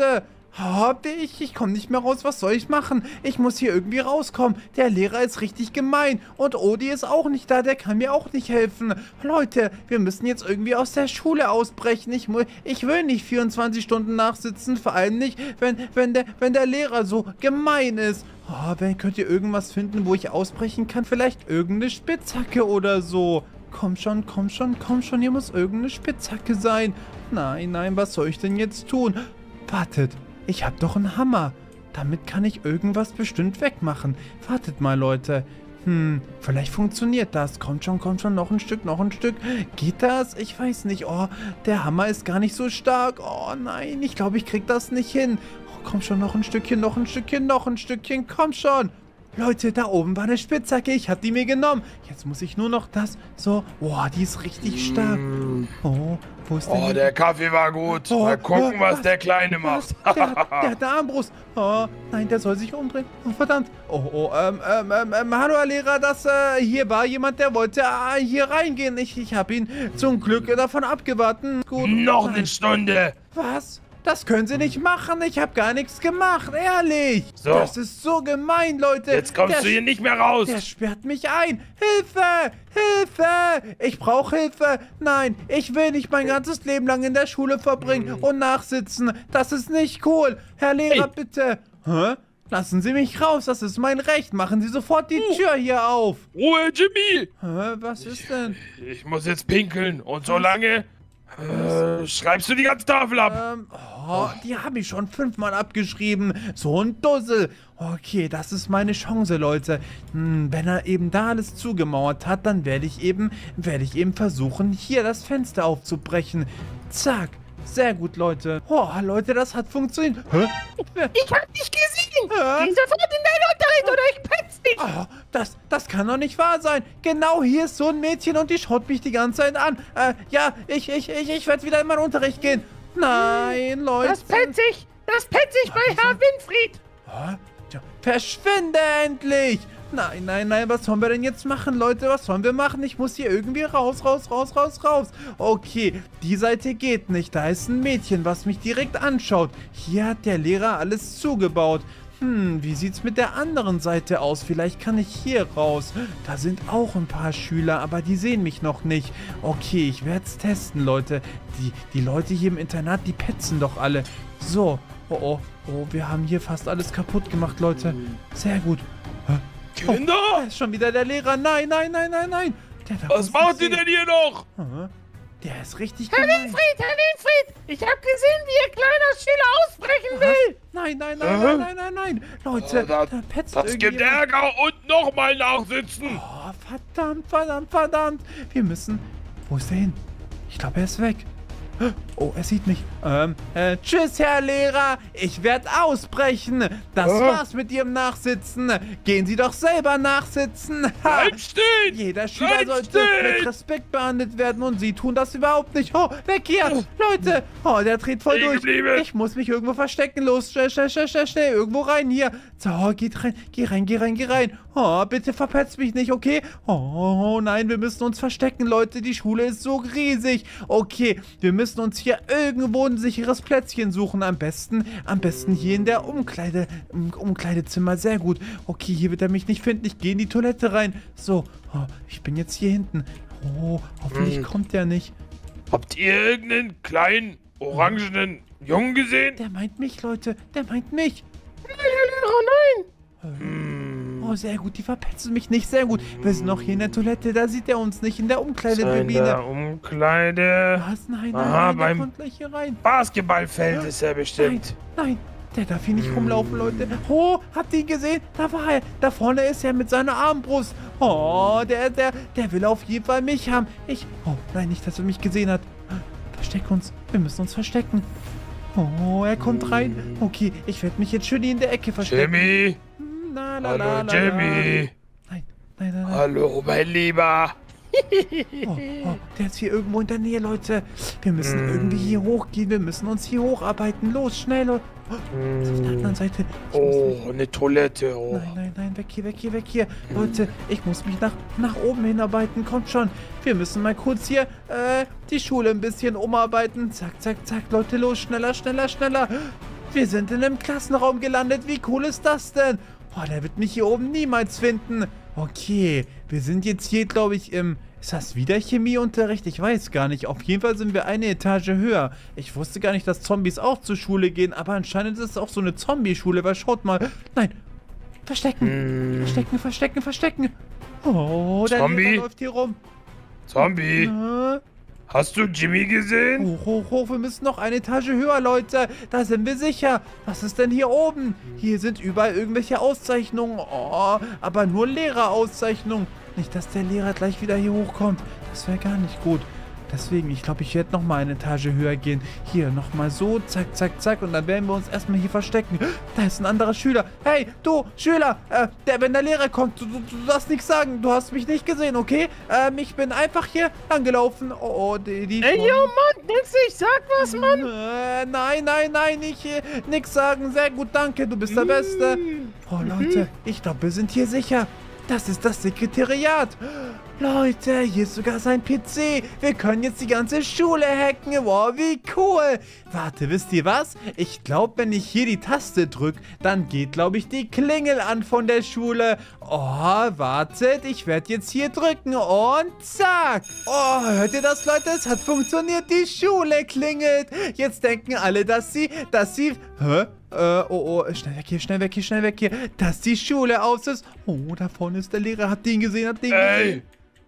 Oh, ich, ich komme nicht mehr raus. Was soll ich machen? Ich muss hier irgendwie rauskommen. Der Lehrer ist richtig gemein. Und Odi ist auch nicht da. Der kann mir auch nicht helfen. Leute, wir müssen jetzt irgendwie aus der Schule ausbrechen. Ich, ich will nicht vierundzwanzig Stunden nachsitzen. Vor allem nicht, wenn, wenn, der, wenn der Lehrer so gemein ist. Oh, wenn, könnt ihr irgendwas finden, wo ich ausbrechen kann? Vielleicht irgendeine Spitzhacke oder so. Komm schon, komm schon, komm schon. Hier muss irgendeine Spitzhacke sein. Nein, nein, was soll ich denn jetzt tun? Wartet. Ich habe doch einen Hammer. Damit kann ich irgendwas bestimmt wegmachen. Wartet mal, Leute. Hm, vielleicht funktioniert das. Kommt schon, kommt schon. Noch ein Stück, noch ein Stück. Geht das? Ich weiß nicht. Oh, der Hammer ist gar nicht so stark. Oh nein, ich glaube, ich krieg das nicht hin. Oh, komm schon, noch ein Stückchen, noch ein Stückchen, noch ein Stückchen. Komm schon. Leute, da oben war eine Spitzhacke. Ich habe die mir genommen. Jetzt muss ich nur noch das. So. Boah, die ist richtig stark. Oh, wo ist denn Oh, die? der Kaffee war gut. Oh, Mal gucken, oh, was was? der Kleine Was? macht. Der, hat- der hat eine Armbrust. Oh, nein, der soll sich umdrehen. Oh, verdammt. Oh, oh, ähm, ähm, ähm, ähm, hallo, Herr Lehrer, das, äh, hier war jemand, der wollte äh, hier reingehen. Ich, ich habe ihn zum Glück äh, davon abgewartet. Gut. Noch Nein. eine Stunde. Was? Das können Sie nicht machen. Ich habe gar nichts gemacht, ehrlich. So. Das ist so gemein, Leute. Jetzt kommst der du hier nicht mehr raus. Der sperrt mich ein. Hilfe! Hilfe! Ich brauche Hilfe. Nein, ich will nicht mein ganzes Leben lang in der Schule verbringen und nachsitzen. Das ist nicht cool. Herr Lehrer, Hey. bitte. Hä? Lassen Sie mich raus. Das ist mein Recht. Machen Sie sofort die Tür hier auf. Ruhe, Jimmy. Hä? Was ist denn? Ich muss jetzt pinkeln. Und solange äh, schreibst du die ganze Tafel ab. Ähm, oh, die habe ich schon fünfmal abgeschrieben. So ein Dussel. Okay, das ist meine Chance, Leute. Hm, wenn er eben da alles zugemauert hat, dann werde ich eben, werde ich eben versuchen, hier das Fenster aufzubrechen. Zack. Sehr gut, Leute. Oh, Leute, das hat funktioniert. Hä? Ich hab dich gesehen! Hä? Geh sofort in deinen Unterricht oder ich petz dich! Oh, das, das kann doch nicht wahr sein. Genau hier ist so ein Mädchen und die schaut mich die ganze Zeit an. Äh, ja, ich, ich, ich, ich werde wieder in meinen Unterricht gehen. Nein, Leute. Das petz ich! Das petz ich bei Herr Winfried! Hä? Tja, verschwinde endlich! Nein, nein, nein, was sollen wir denn jetzt machen, Leute? Was sollen wir machen? Ich muss hier irgendwie raus, raus, raus, raus, raus. Okay, die Seite geht nicht. Da ist ein Mädchen, was mich direkt anschaut. Hier hat der Lehrer alles zugebaut. Hm, wie sieht's mit der anderen Seite aus? Vielleicht kann ich hier raus. Da sind auch ein paar Schüler, aber die sehen mich noch nicht. Okay, ich werde es testen, Leute. Die, die Leute hier im Internat, die petzen doch alle. So, oh, oh, oh, wir haben hier fast alles kaputt gemacht, Leute. Sehr gut. Hä? Kinder, Da ist schon wieder der Lehrer. Nein, nein, nein, nein, nein. Der darf was uns macht nicht ihr sehen. denn hier noch? Hä? Der ist richtig Herr gemein. Winfried, Herr Winfried! Ich hab gesehen, wie Ihr kleiner Schüler ausbrechen will! Nein, nein, nein, Hä? nein, nein, nein, nein. Leute, Oh, da- da petzt Das gibt irgendjemand. Ärger und nochmal nachsitzen. Oh, verdammt, verdammt, verdammt. Wir müssen... Wo ist der hin? Ich glaube, er ist weg. Oh, er sieht mich. Ähm, äh, tschüss, Herr Lehrer. Ich werde ausbrechen. Das Hä? war's mit Ihrem Nachsitzen. Gehen Sie doch selber nachsitzen. Ha. Bleib stehen. Jeder Schüler Bleib sollte stehen. mit Respekt behandelt werden und Sie tun das überhaupt nicht. Oh, weg hier. Leute. Oh, der dreht voll Stehen durch. geblieben. Ich muss mich irgendwo verstecken. Los, schnell, schnell, schnell, schnell, schnell. Irgendwo rein hier. So, oh, geht rein. Geh rein, geh rein, geh rein. Oh, bitte verpetzt mich nicht, okay? Oh, nein, wir müssen uns verstecken, Leute. Die Schule ist so riesig. Okay, wir müssen uns hier irgendwo ein sicheres Plätzchen suchen. Am besten, am besten hier in der Umkleide, im Umkleidezimmer. Sehr gut. Okay, hier wird er mich nicht finden. Ich gehe in die Toilette rein. So, oh, ich bin jetzt hier hinten. Oh, hoffentlich Hm. kommt der nicht. Habt ihr irgendeinen kleinen, orangenen Jungen gesehen? Der meint mich, Leute. Der meint mich. Nein, Herr Lehrer, nein! Oh, sehr gut. Die verpetzen mich nicht. Sehr gut. Wir sind noch hier in der Toilette. Da sieht er uns nicht. In der In Umkleidekabine. der Umkleide. Was? Nein, nein, Aha, nein. Der beim- kommt gleich hier rein. Basketballfeld ist er Nein, bestimmt. nein. Der darf hier nicht rumlaufen, Leute. Oh, habt ihr ihn gesehen? Da war er. Da vorne ist er mit seiner Armbrust. Oh, der, der, der will auf jeden Fall mich haben. Ich, oh, nein, nicht, dass er mich gesehen hat. Versteck uns. Wir müssen uns verstecken. Oh, er kommt rein. Okay, ich werde mich jetzt schön hier in der Ecke verstecken. Jimmy. Hm, La, la, la, Hallo, la, Jimmy. La. Nein, nein, nein, nein. Hallo, mein Lieber. Oh, oh, der ist hier irgendwo in der Nähe, Leute. Wir müssen Mm. irgendwie hier hochgehen. Wir müssen uns hier hocharbeiten. Los, schnell, Leute. Oh, das ist auf der anderen Seite. Ich muss Oh, eine Toilette. Oh. Nein, nein, nein, weg hier, weg hier, weg hier. Leute, ich muss mich nach, nach oben hinarbeiten. Kommt schon. Wir müssen mal kurz hier äh, die Schule ein bisschen umarbeiten. Zack, zack, zack. Leute, los. Schneller, schneller, schneller. Wir sind in einem Klassenraum gelandet. Wie cool ist das denn? Oh, der wird mich hier oben niemals finden. Okay, wir sind jetzt hier, glaube ich, im... Ist das wieder Chemieunterricht? Ich weiß gar nicht. Auf jeden Fall sind wir eine Etage höher. Ich wusste gar nicht, dass Zombies auch zur Schule gehen, aber anscheinend ist es auch so eine Zombie-Schule, weil schaut mal. Nein, verstecken, Hm. verstecken, verstecken, verstecken. Oh, der Zombie? Lehrer läuft hier rum. Zombie, Na? hast du Jimmy gesehen? Hoch, hoch, hoch, wir müssen noch eine Etage höher, Leute. Da sind wir sicher. Was ist denn hier oben? Hier sind überall irgendwelche Auszeichnungen. Oh, aber nur Lehrerauszeichnungen. Nicht, dass der Lehrer gleich wieder hier hochkommt. Das wäre gar nicht gut. Deswegen, ich glaube, ich werde nochmal eine Etage höher gehen. Hier, nochmal so, zack, zack, zack. Und dann werden wir uns erstmal hier verstecken. Da ist ein anderer Schüler. Hey, du, Schüler, äh, der, wenn der Lehrer kommt, du, du, du darfst nichts sagen. Du hast mich nicht gesehen, okay? Ähm, ich bin einfach hier angelaufen. Oh, oh, die, die... Ey, yo, Mann, nix, ich sag was, Mann. Äh, nein, nein, nein, ich äh, nix sagen. Sehr gut, danke, du bist der Beste. Oh, Leute, ich glaube, wir sind hier sicher. Das ist das Sekretariat. Leute, hier ist sogar sein P C. Wir können jetzt die ganze Schule hacken. Wow, wie cool. Warte, wisst ihr was? Ich glaube, wenn ich hier die Taste drücke, dann geht, glaube ich, die Klingel an von der Schule. Oh, wartet, ich werde jetzt hier drücken und zack. Oh, hört ihr das, Leute? Es hat funktioniert. Die Schule klingelt. Jetzt denken alle, dass sie, dass sie... Hä? Äh, oh, oh, schnell weg hier, schnell weg hier, schnell weg hier. Dass die Schule aus ist. Oh, da vorne ist der Lehrer. Hat den gesehen, hat den Ey. gesehen.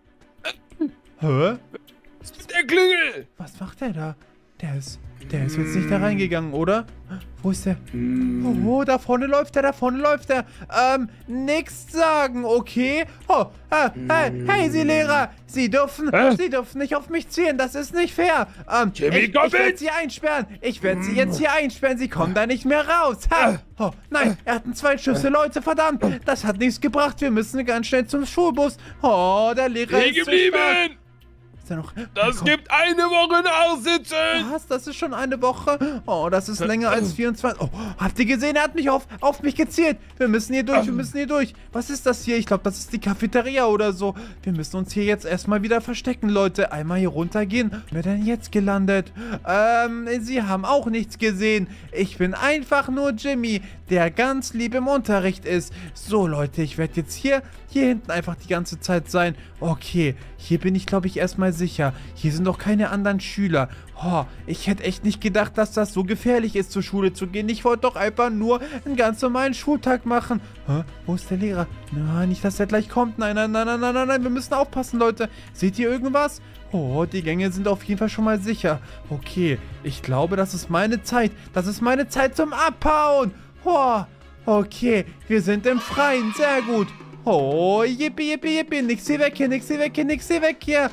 Hä? Was ist mit der Klingel? Was macht der da? Der ist, der ist jetzt nicht da reingegangen, oder? Wo ist der? Oh, da vorne läuft der, da vorne läuft der. Ähm, nichts sagen, okay? Oh, äh, hey, hey, Sie Lehrer, Sie dürfen, Hä? Sie dürfen nicht auf mich zielen, das ist nicht fair. Ähm, Jimmy, ich, komm ich werde mit! Sie einsperren. Ich werde Sie jetzt hier einsperren, Sie kommen da nicht mehr raus. Ha. Oh, nein, er hat einen Zweitschüsse, Leute, verdammt. Das hat nichts gebracht, wir müssen ganz schnell zum Schulbus. Oh, der Lehrer Stehen ist so stark. geblieben! Ist er noch? Das Komm. gibt eine Woche Nachsitzen! Was? Das ist schon eine Woche? Oh, das ist länger als vierundzwanzig. Oh, habt ihr gesehen? Er hat mich auf, auf mich gezielt. Wir müssen hier durch, wir müssen hier durch. Was ist das hier? Ich glaube, das ist die Cafeteria oder so. Wir müssen uns hier jetzt erstmal wieder verstecken, Leute. Einmal hier runtergehen. Wo sind wir denn jetzt gelandet? Ähm, Sie haben auch nichts gesehen. Ich bin einfach nur Jimmy, der ganz lieb im Unterricht ist. So, Leute, ich werde jetzt hier, hier hinten einfach die ganze Zeit sein. Okay, hier bin ich, glaube ich, erstmal sicher. Hier sind doch keine anderen Schüler. Oh, ich hätte echt nicht gedacht, dass das so gefährlich ist, zur Schule zu gehen. Ich wollte doch einfach nur einen ganz normalen Schultag machen. Hä? Wo ist der Lehrer? Nein, nicht, dass er gleich kommt. Nein, nein, nein, nein, nein, nein, nein. Wir müssen aufpassen, Leute. Seht ihr irgendwas? Oh, die Gänge sind auf jeden Fall schon mal sicher. Okay, ich glaube, das ist meine Zeit. Das ist meine Zeit zum Abhauen. Oh, okay, wir sind im Freien. Sehr gut. Oh, yippie, yippie, yippie. Nix hier weg hier, nix hier weg hier, nix hier weg hier.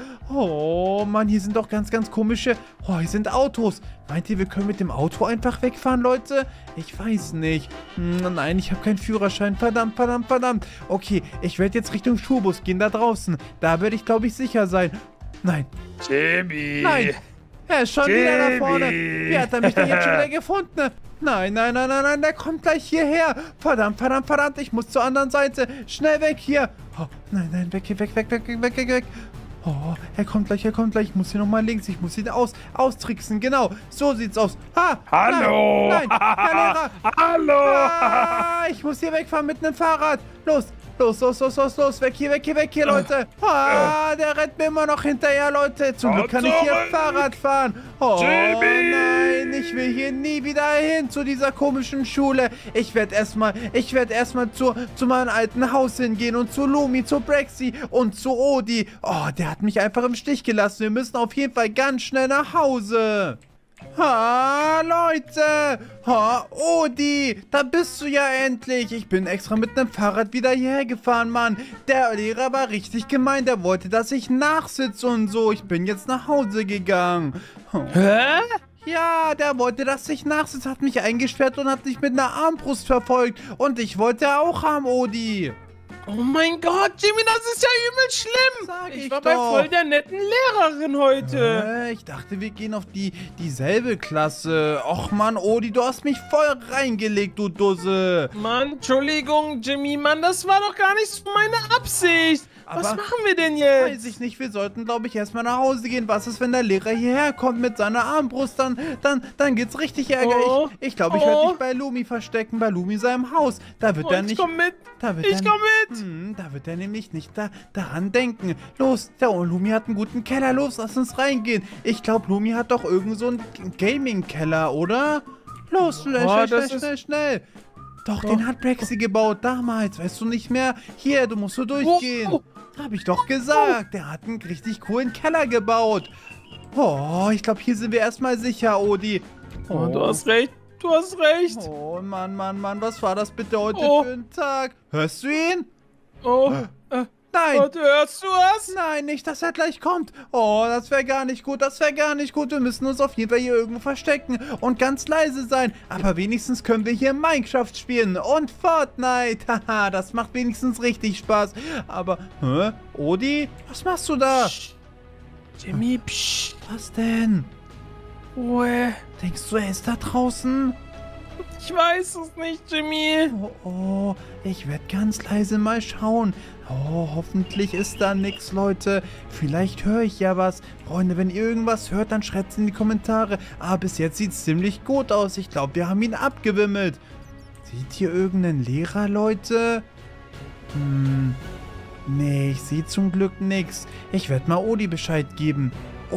Oh, Mann, hier sind doch ganz, ganz komische... Oh, hier sind Autos. Meint ihr, wir können mit dem Auto einfach wegfahren, Leute? Ich weiß nicht. Hm, nein, ich habe keinen Führerschein. Verdammt, verdammt, verdammt. Okay, ich werde jetzt Richtung Schulbus gehen, da draußen. Da werde ich, glaube ich, sicher sein. Nein, Jimmy! nein. Er ist schon wieder da Jimmy. vorne. Wie hat er mich denn jetzt schon wieder gefunden? Nein, nein, nein, nein, nein, der kommt gleich hierher. Verdammt, verdammt, verdammt, ich muss zur anderen Seite. Schnell weg hier. Oh, nein, nein, weg, weg, weg, weg, weg, weg, weg, weg. Oh, er kommt gleich, er kommt gleich. Ich muss hier nochmal links, ich muss ihn aus, austricksen. Genau, so sieht's aus. Ha, Hallo! Nein, nein, Herr Lehrer. Hallo! Ah, ich muss hier wegfahren mit einem Fahrrad. Los, los, los, los, los, los. Weg hier, weg hier, weg hier, Leute. Ah, der rennt mir immer noch hinterher, Leute. Zum Glück kann ich hier Fahrrad fahren. Oh, Jimmy! nein, ich will hier nie wieder hin zu dieser komischen Schule. Ich werde erstmal, ich werde erstmal zu, zu meinem alten Haus hingehen und zu Lumi, zu Brexy und zu Odi. Oh, der hat mich einfach im Stich gelassen. Wir müssen auf jeden Fall ganz schnell nach Hause. Ha, Leute! Ha, Odi! Da bist du ja endlich! Ich bin extra mit einem Fahrrad wieder hierher gefahren, Mann. Der Lehrer war richtig gemein. Der wollte, dass ich nachsitze und so. Ich bin jetzt nach Hause gegangen. Oh. Hä? Ja, der wollte, dass ich nachsitze, hat mich eingesperrt und hat mich mit einer Armbrust verfolgt. Und ich wollte auch haben, Odi. Oh mein Gott, Jimmy, das ist ja übel schlimm. Sag ich ich war bei doch. voll der netten Lehrerin heute. Äh, ich dachte, wir gehen auf die dieselbe Klasse. Och Mann, Odi, du hast mich voll reingelegt, du Dusse. Mann, Entschuldigung, Jimmy, Mann, das war doch gar nicht so meine Absicht. Aber Was machen wir denn weiß jetzt? ich nicht, wir sollten, glaube ich, erstmal nach Hause gehen. Was ist, wenn der Lehrer hierher kommt mit seiner Armbrust? Dann, dann, dann geht's richtig Ärger. Oh. Ich, ich glaube, ich werde Oh. mich bei Lumi verstecken, bei Lumi seinem Haus. Da wird Oh, er ich nicht... komm mit. Da wird Ich er, komm mit. Hm, da wird er nämlich nicht da, daran denken. Los, der Lumi hat einen guten Keller. Los, lass uns reingehen. Ich glaube, Lumi hat doch irgend so einen Gaming-Keller, oder? Los, schnell, Oh, schnell, das schnell, ist- schnell, schnell. Doch, den hat Brexy gebaut damals. Weißt du nicht mehr? Hier, du musst so durchgehen. Oh. Hab ich doch gesagt. Der hat einen richtig coolen Keller gebaut. Oh, ich glaube, hier sind wir erstmal sicher, Odi. Oh, du hast recht. Du hast recht. Oh, Mann, Mann, Mann. Was war das bitte heute Oh. für ein Tag? Hörst du ihn? Oh, äh, Nein. warte, hörst du was? Nein, nicht, dass er gleich kommt. Oh, das wäre gar nicht gut, das wäre gar nicht gut. Wir müssen uns auf jeden Fall hier irgendwo verstecken und ganz leise sein. Aber wenigstens können wir hier Minecraft spielen und Fortnite. Haha, das macht wenigstens richtig Spaß. Aber, hä? Odi, was machst du da? Psst. Jimmy, psst. Was denn? Ruhe. Denkst du, er ist da draußen? Ich weiß es nicht, Jimmy. Oh, oh, ich werde ganz leise mal schauen. Oh, hoffentlich ist da nichts, Leute. Vielleicht höre ich ja was. Freunde, wenn ihr irgendwas hört, dann schreibt es in die Kommentare. Aber bis jetzt sieht es ziemlich gut aus. Ich glaube, wir haben ihn abgewimmelt. Seht hier irgendeinen Lehrer, Leute? Hm, nee, ich sehe zum Glück nichts. Ich werde mal Odi Bescheid geben.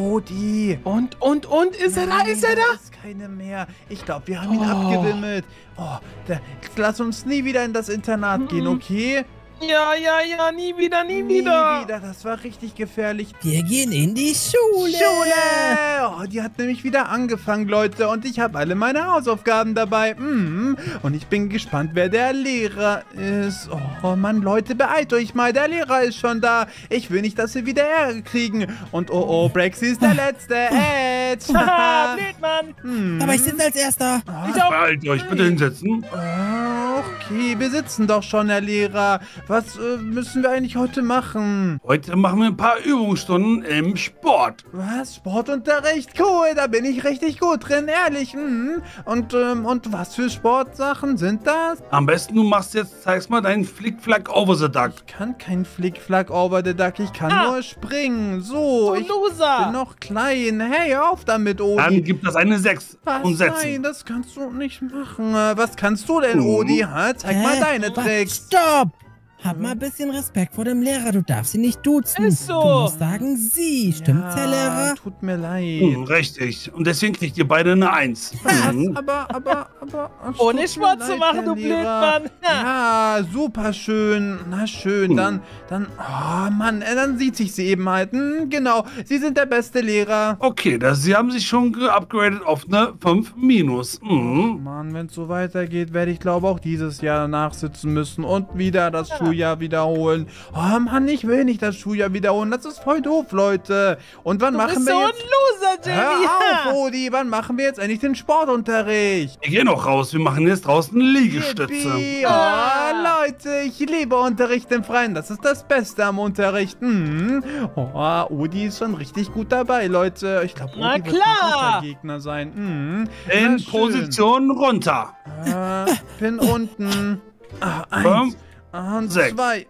Odi! Und, und, und, ist er da, Nein, ist er da? ist keine mehr. Ich glaube, wir haben ihn Oh. abgewimmelt. Oh, da, lass uns nie wieder in das Internat gehen, Mhm. okay? Ja, ja, ja, nie wieder, nie wieder. Nie wieder, das war richtig gefährlich. Wir gehen in die Schule. Schule! Oh, die hat nämlich wieder angefangen, Leute. Und ich habe alle meine Hausaufgaben dabei. Mhm. Und ich bin gespannt, wer der Lehrer ist. Oh, Mann, Leute, beeilt euch mal. Der Lehrer ist schon da. Ich will nicht, dass wir wieder Ärger kriegen. Und oh, oh, Brexy ist der Letzte. Edge. Haha, Blödmann. Hm. Aber ich sitze als Erster. Beeilt euch, bitte hinsetzen. Ah, okay, wir sitzen doch schon, Herr Lehrer. Was äh, müssen wir eigentlich heute machen? Heute machen wir ein paar Übungsstunden im Sport. Was? Sportunterricht? Cool, da bin ich richtig gut drin, ehrlich. Mhm. Und, ähm, und was für Sportsachen sind das? Am besten du machst jetzt, zeigst mal deinen Flick-Flack over the duck. Ich kann kein Flickflack over the duck, ich kann Ah. nur springen. So, Du ich Loser. bin noch klein. Hey, hör auf damit, Dann Odi. gibt das eine sechs Was? und setzen. Nein, das kannst du nicht machen. Äh, Was kannst du denn, Mhm. Odi? Ha? Zeig mal Hä? deine Wa- Tricks. Stopp! Hab mal ein bisschen Respekt vor dem Lehrer. Du darfst ihn nicht duzen. Ist so. Du musst sagen sie. Stimmt's, Herr Lehrer? Tut mir leid. Hm, richtig. Und deswegen kriegt ihr beide eine Eins. Mhm. Aber, aber, aber. es Ohne tut mir Sport zu leid, machen, Herr du Lehrer. Blödmann. Ja, super schön. Na schön, dann, dann, oh Mann, äh, dann sieht sich sie eben halt. Hm, genau, Sie sind der beste Lehrer. Okay, das, sie haben sich schon geupgradet auf eine fünf minus. Mhm. Mann, wenn es so weitergeht, werde ich glaube auch dieses Jahr nachsitzen müssen und wieder das Schuljahr wiederholen. Oh Mann, ich will nicht das Schuljahr wiederholen. Das ist voll doof, Leute. Und wann Du machen bist wir so ein jetzt... Loser, Jimmy. Hör auf, Odi, wann machen wir jetzt endlich den Sportunterricht? Wir gehen noch raus. Wir machen jetzt draußen Liegestütze. Yippie. Ah. Oh, Leute, ich liebe Unterricht im Freien. Das ist das Beste am Unterricht. Hm. Oh, Odi ist schon richtig gut dabei, Leute. Ich glaube, Odi Na wird klar. ein guter Gegner sein. Hm. Na In schön. Position runter. Äh, bin unten. Ah, eins. Fünf, Und sechs. zwei.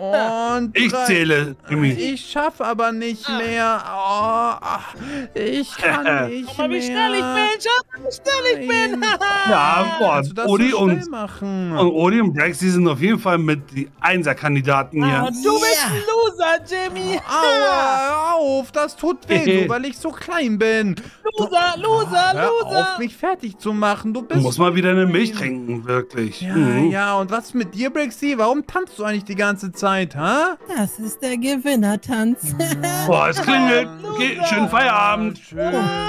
Und Ich drei. zähle, Jimmy. Ich schaff aber nicht mehr. Oh, ach, ich kann nicht Guck mal, wie mehr. schnell ich bin. Schau mal, wie schnell ich bin. Nein. Ja, boah, Kannst du das Odi so schnell und, machen? und Odi und Brex, die sind auf jeden Fall mit die Einser-Kandidaten hier. Und du bist Ja. ein Loser, Jimmy. Aua, auf, das tut weh, nur weil ich so klein bin. Loser, Loser, Hör Loser. auf, mich fertig zu machen. Du Du bist musst mal wieder eine Milch klein. trinken, wirklich. Ja, Mhm. ja, und was mit dir, Brexy? Warum tanzt du eigentlich die ganze Zeit, ha? Das ist der Gewinnertanz. Boah, es klingelt. Okay, schönen Feierabend. Schön.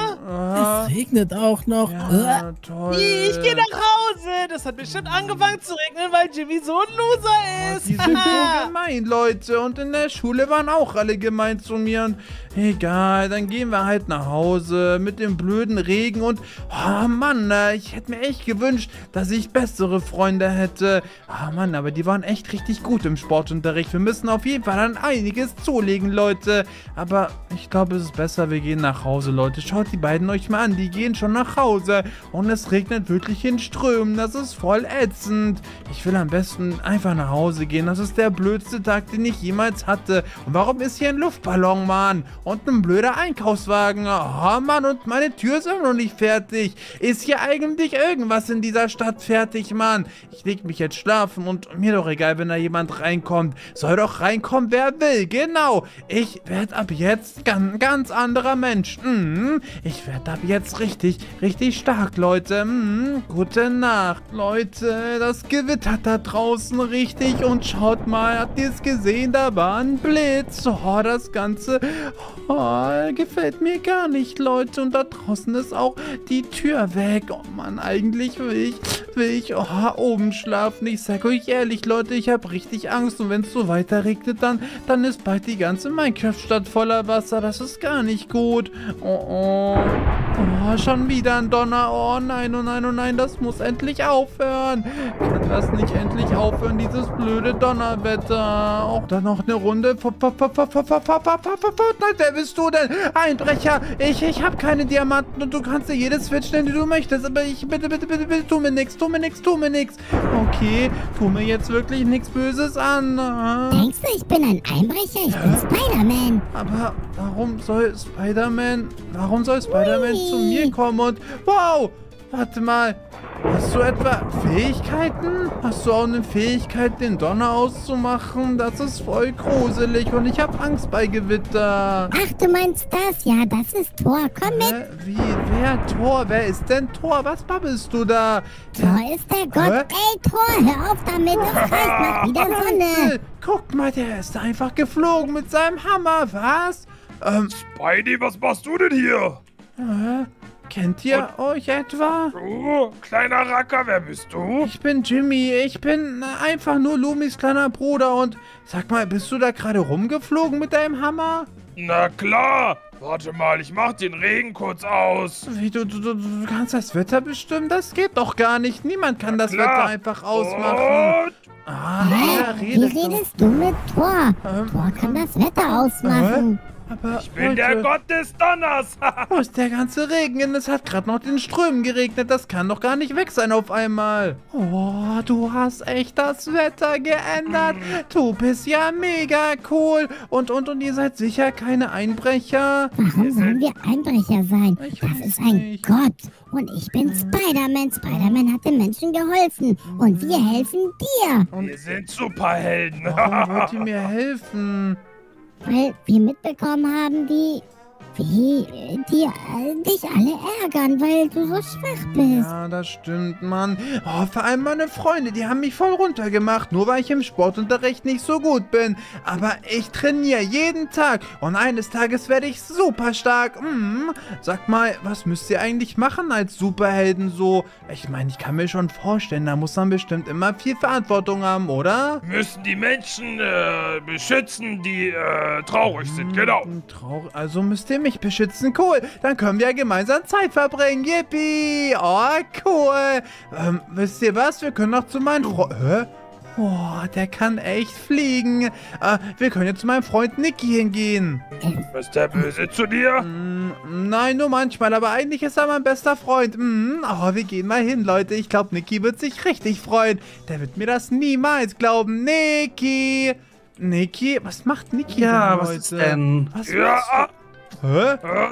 Ah, Es regnet auch noch. ja, toll. Ich gehe nach Hause. Das hat bestimmt angefangen zu regnen, weil Jimmy so ein Loser ist. Die sind so gemein, Leute. Und in der Schule waren auch alle gemein zu mir. Und egal, dann gehen wir halt nach Hause mit dem blöden Regen. Und, oh Mann, äh, ich hätte mir echt gewünscht, dass ich bessere Freunde hätte. Oh Mann, aber die waren echt richtig gut im Sportunterricht. Wir müssen auf jeden Fall an einiges zulegen, Leute. Aber ich glaube, es ist besser, wir gehen nach Hause, Leute. Schaut die beiden beiden euch mal an, die gehen schon nach Hause. Und es regnet wirklich in Strömen. Das ist voll ätzend. Ich will am besten einfach nach Hause gehen. Das ist der blödste Tag, den ich jemals hatte. Und warum ist hier ein Luftballon, Mann? Und ein blöder Einkaufswagen. Oh, Mann, und meine Tür ist immer noch nicht fertig. Ist hier eigentlich irgendwas in dieser Stadt fertig, Mann? Ich leg mich jetzt schlafen und mir doch egal, wenn da jemand reinkommt. Soll doch reinkommen, wer will. Genau. Ich werde ab jetzt ganz, ganz anderer Mensch. Mhm. Ich werde ab jetzt richtig, richtig stark, Leute. Mhm. Gute Nacht, Leute. Das gewittert da draußen richtig. Und schaut mal, habt ihr es gesehen? Da war ein Blitz. Oh, das Ganze oh, gefällt mir gar nicht, Leute. Und da draußen ist auch die Tür weg. Oh Mann, eigentlich will ich, will ich oh, oben schlafen. Ich sag euch ehrlich, Leute, ich habe richtig Angst. Und wenn es so weiter regnet, dann, dann ist bald die ganze Minecraft-Stadt voller Wasser. Das ist gar nicht gut. Oh, oh. Oh, schon wieder ein Donner. Oh nein, oh nein, oh nein, das muss endlich aufhören. Kann das nicht endlich aufhören, dieses blöde Donnerwetter? Auch dann noch eine Runde. Nein, wer bist du denn? Einbrecher. Ich, ich habe keine Diamanten und du kannst dir jedes Switch nennen, die du möchtest. Aber ich, bitte, bitte, bitte, bitte, tu mir nichts, tu mir nichts, tu mir nichts. Okay, tu mir jetzt wirklich nichts Böses an. Denkst du, ich bin ein Einbrecher? Ich bin Spider-Man. Aber warum soll Spider-Man, warum soll Spider-Man zu mir kommen und, wow, warte mal, hast du etwa Fähigkeiten? Hast du auch eine Fähigkeit, den Donner auszumachen? Das ist voll gruselig und ich habe Angst bei Gewitter. Ach, du meinst das? Ja, das ist Thor. Komm mit. Hä? Wie? Wer? Thor? Wer ist denn Thor? Was babbelst du da? Thor ist der Gott. Hä? Ey, Thor, hör auf damit. Das reicht nach wieder Sonne. Guck mal, der ist einfach geflogen mit seinem Hammer. Was? Ähm, Spidey, was machst du denn hier? äh, kennt ihr euch etwa? Du, kleiner Racker, wer bist du? Ich bin Jimmy, ich bin einfach nur Lumis kleiner Bruder und sag mal, bist du da gerade rumgeflogen mit deinem Hammer? Na klar. Warte mal, ich mach den Regen kurz aus. Wie, du, du, du, du kannst das Wetter bestimmen? Das geht doch gar nicht. Niemand kann das Klar. Wetter einfach ausmachen. Und Ah, Hä? wer Wie redet doch? redest du mit Thor? Ähm, Thor kann das Wetter ausmachen. Aber ich bin der Gott des Donners. Wo ist der ganze Regen? Es hat gerade noch den Strömen geregnet. Das kann doch gar nicht weg sein auf einmal. Oh, du hast echt das Wetter geändert. Du bist ja mega cool. Und, und, und ihr seid sicher keine Einbrecher? Warum sollen wir Einbrecher sein? Ich Das weiß ist ein nicht. Gott. Und ich bin Spider-Man. Spider-Man hat den Menschen geholfen. Und wir helfen dir. Wir sind Superhelden. Warum wollt ihr mir helfen? Weil wir mitbekommen haben, die, wie, die äh, dich alle ärgern, weil du so schwach bist. Ja, das stimmt, Mann. Oh, vor allem meine Freunde, die haben mich voll runtergemacht, nur weil ich im Sportunterricht nicht so gut bin. Aber ich trainiere jeden Tag und eines Tages werde ich super stark. Mm. Sag mal, was müsst ihr eigentlich machen als Superhelden so? Ich meine, ich kann mir schon vorstellen, da muss man bestimmt immer viel Verantwortung haben, oder? Müssen die Menschen äh, beschützen, die äh, traurig sind, genau. Traurig. Also müsst ihr mich beschützen. Cool. Dann können wir ja gemeinsam Zeit verbringen. Yippie. Oh, cool. Ähm, wisst ihr was? Wir können noch zu meinen Freunden... Hä? Oh, der kann echt fliegen. Äh, wir können jetzt zu meinem Freund Niki hingehen. Ist der böse zu dir? Mm, nein, nur manchmal, aber eigentlich ist er mein bester Freund. Mm, oh, wir gehen mal hin, Leute. Ich glaube, Niki wird sich richtig freuen. Der wird mir das niemals glauben. Niki! Niki? Was macht Niki Ja, denn was heute? ist denn? Was Ja, machst ah, du? Hä? äh,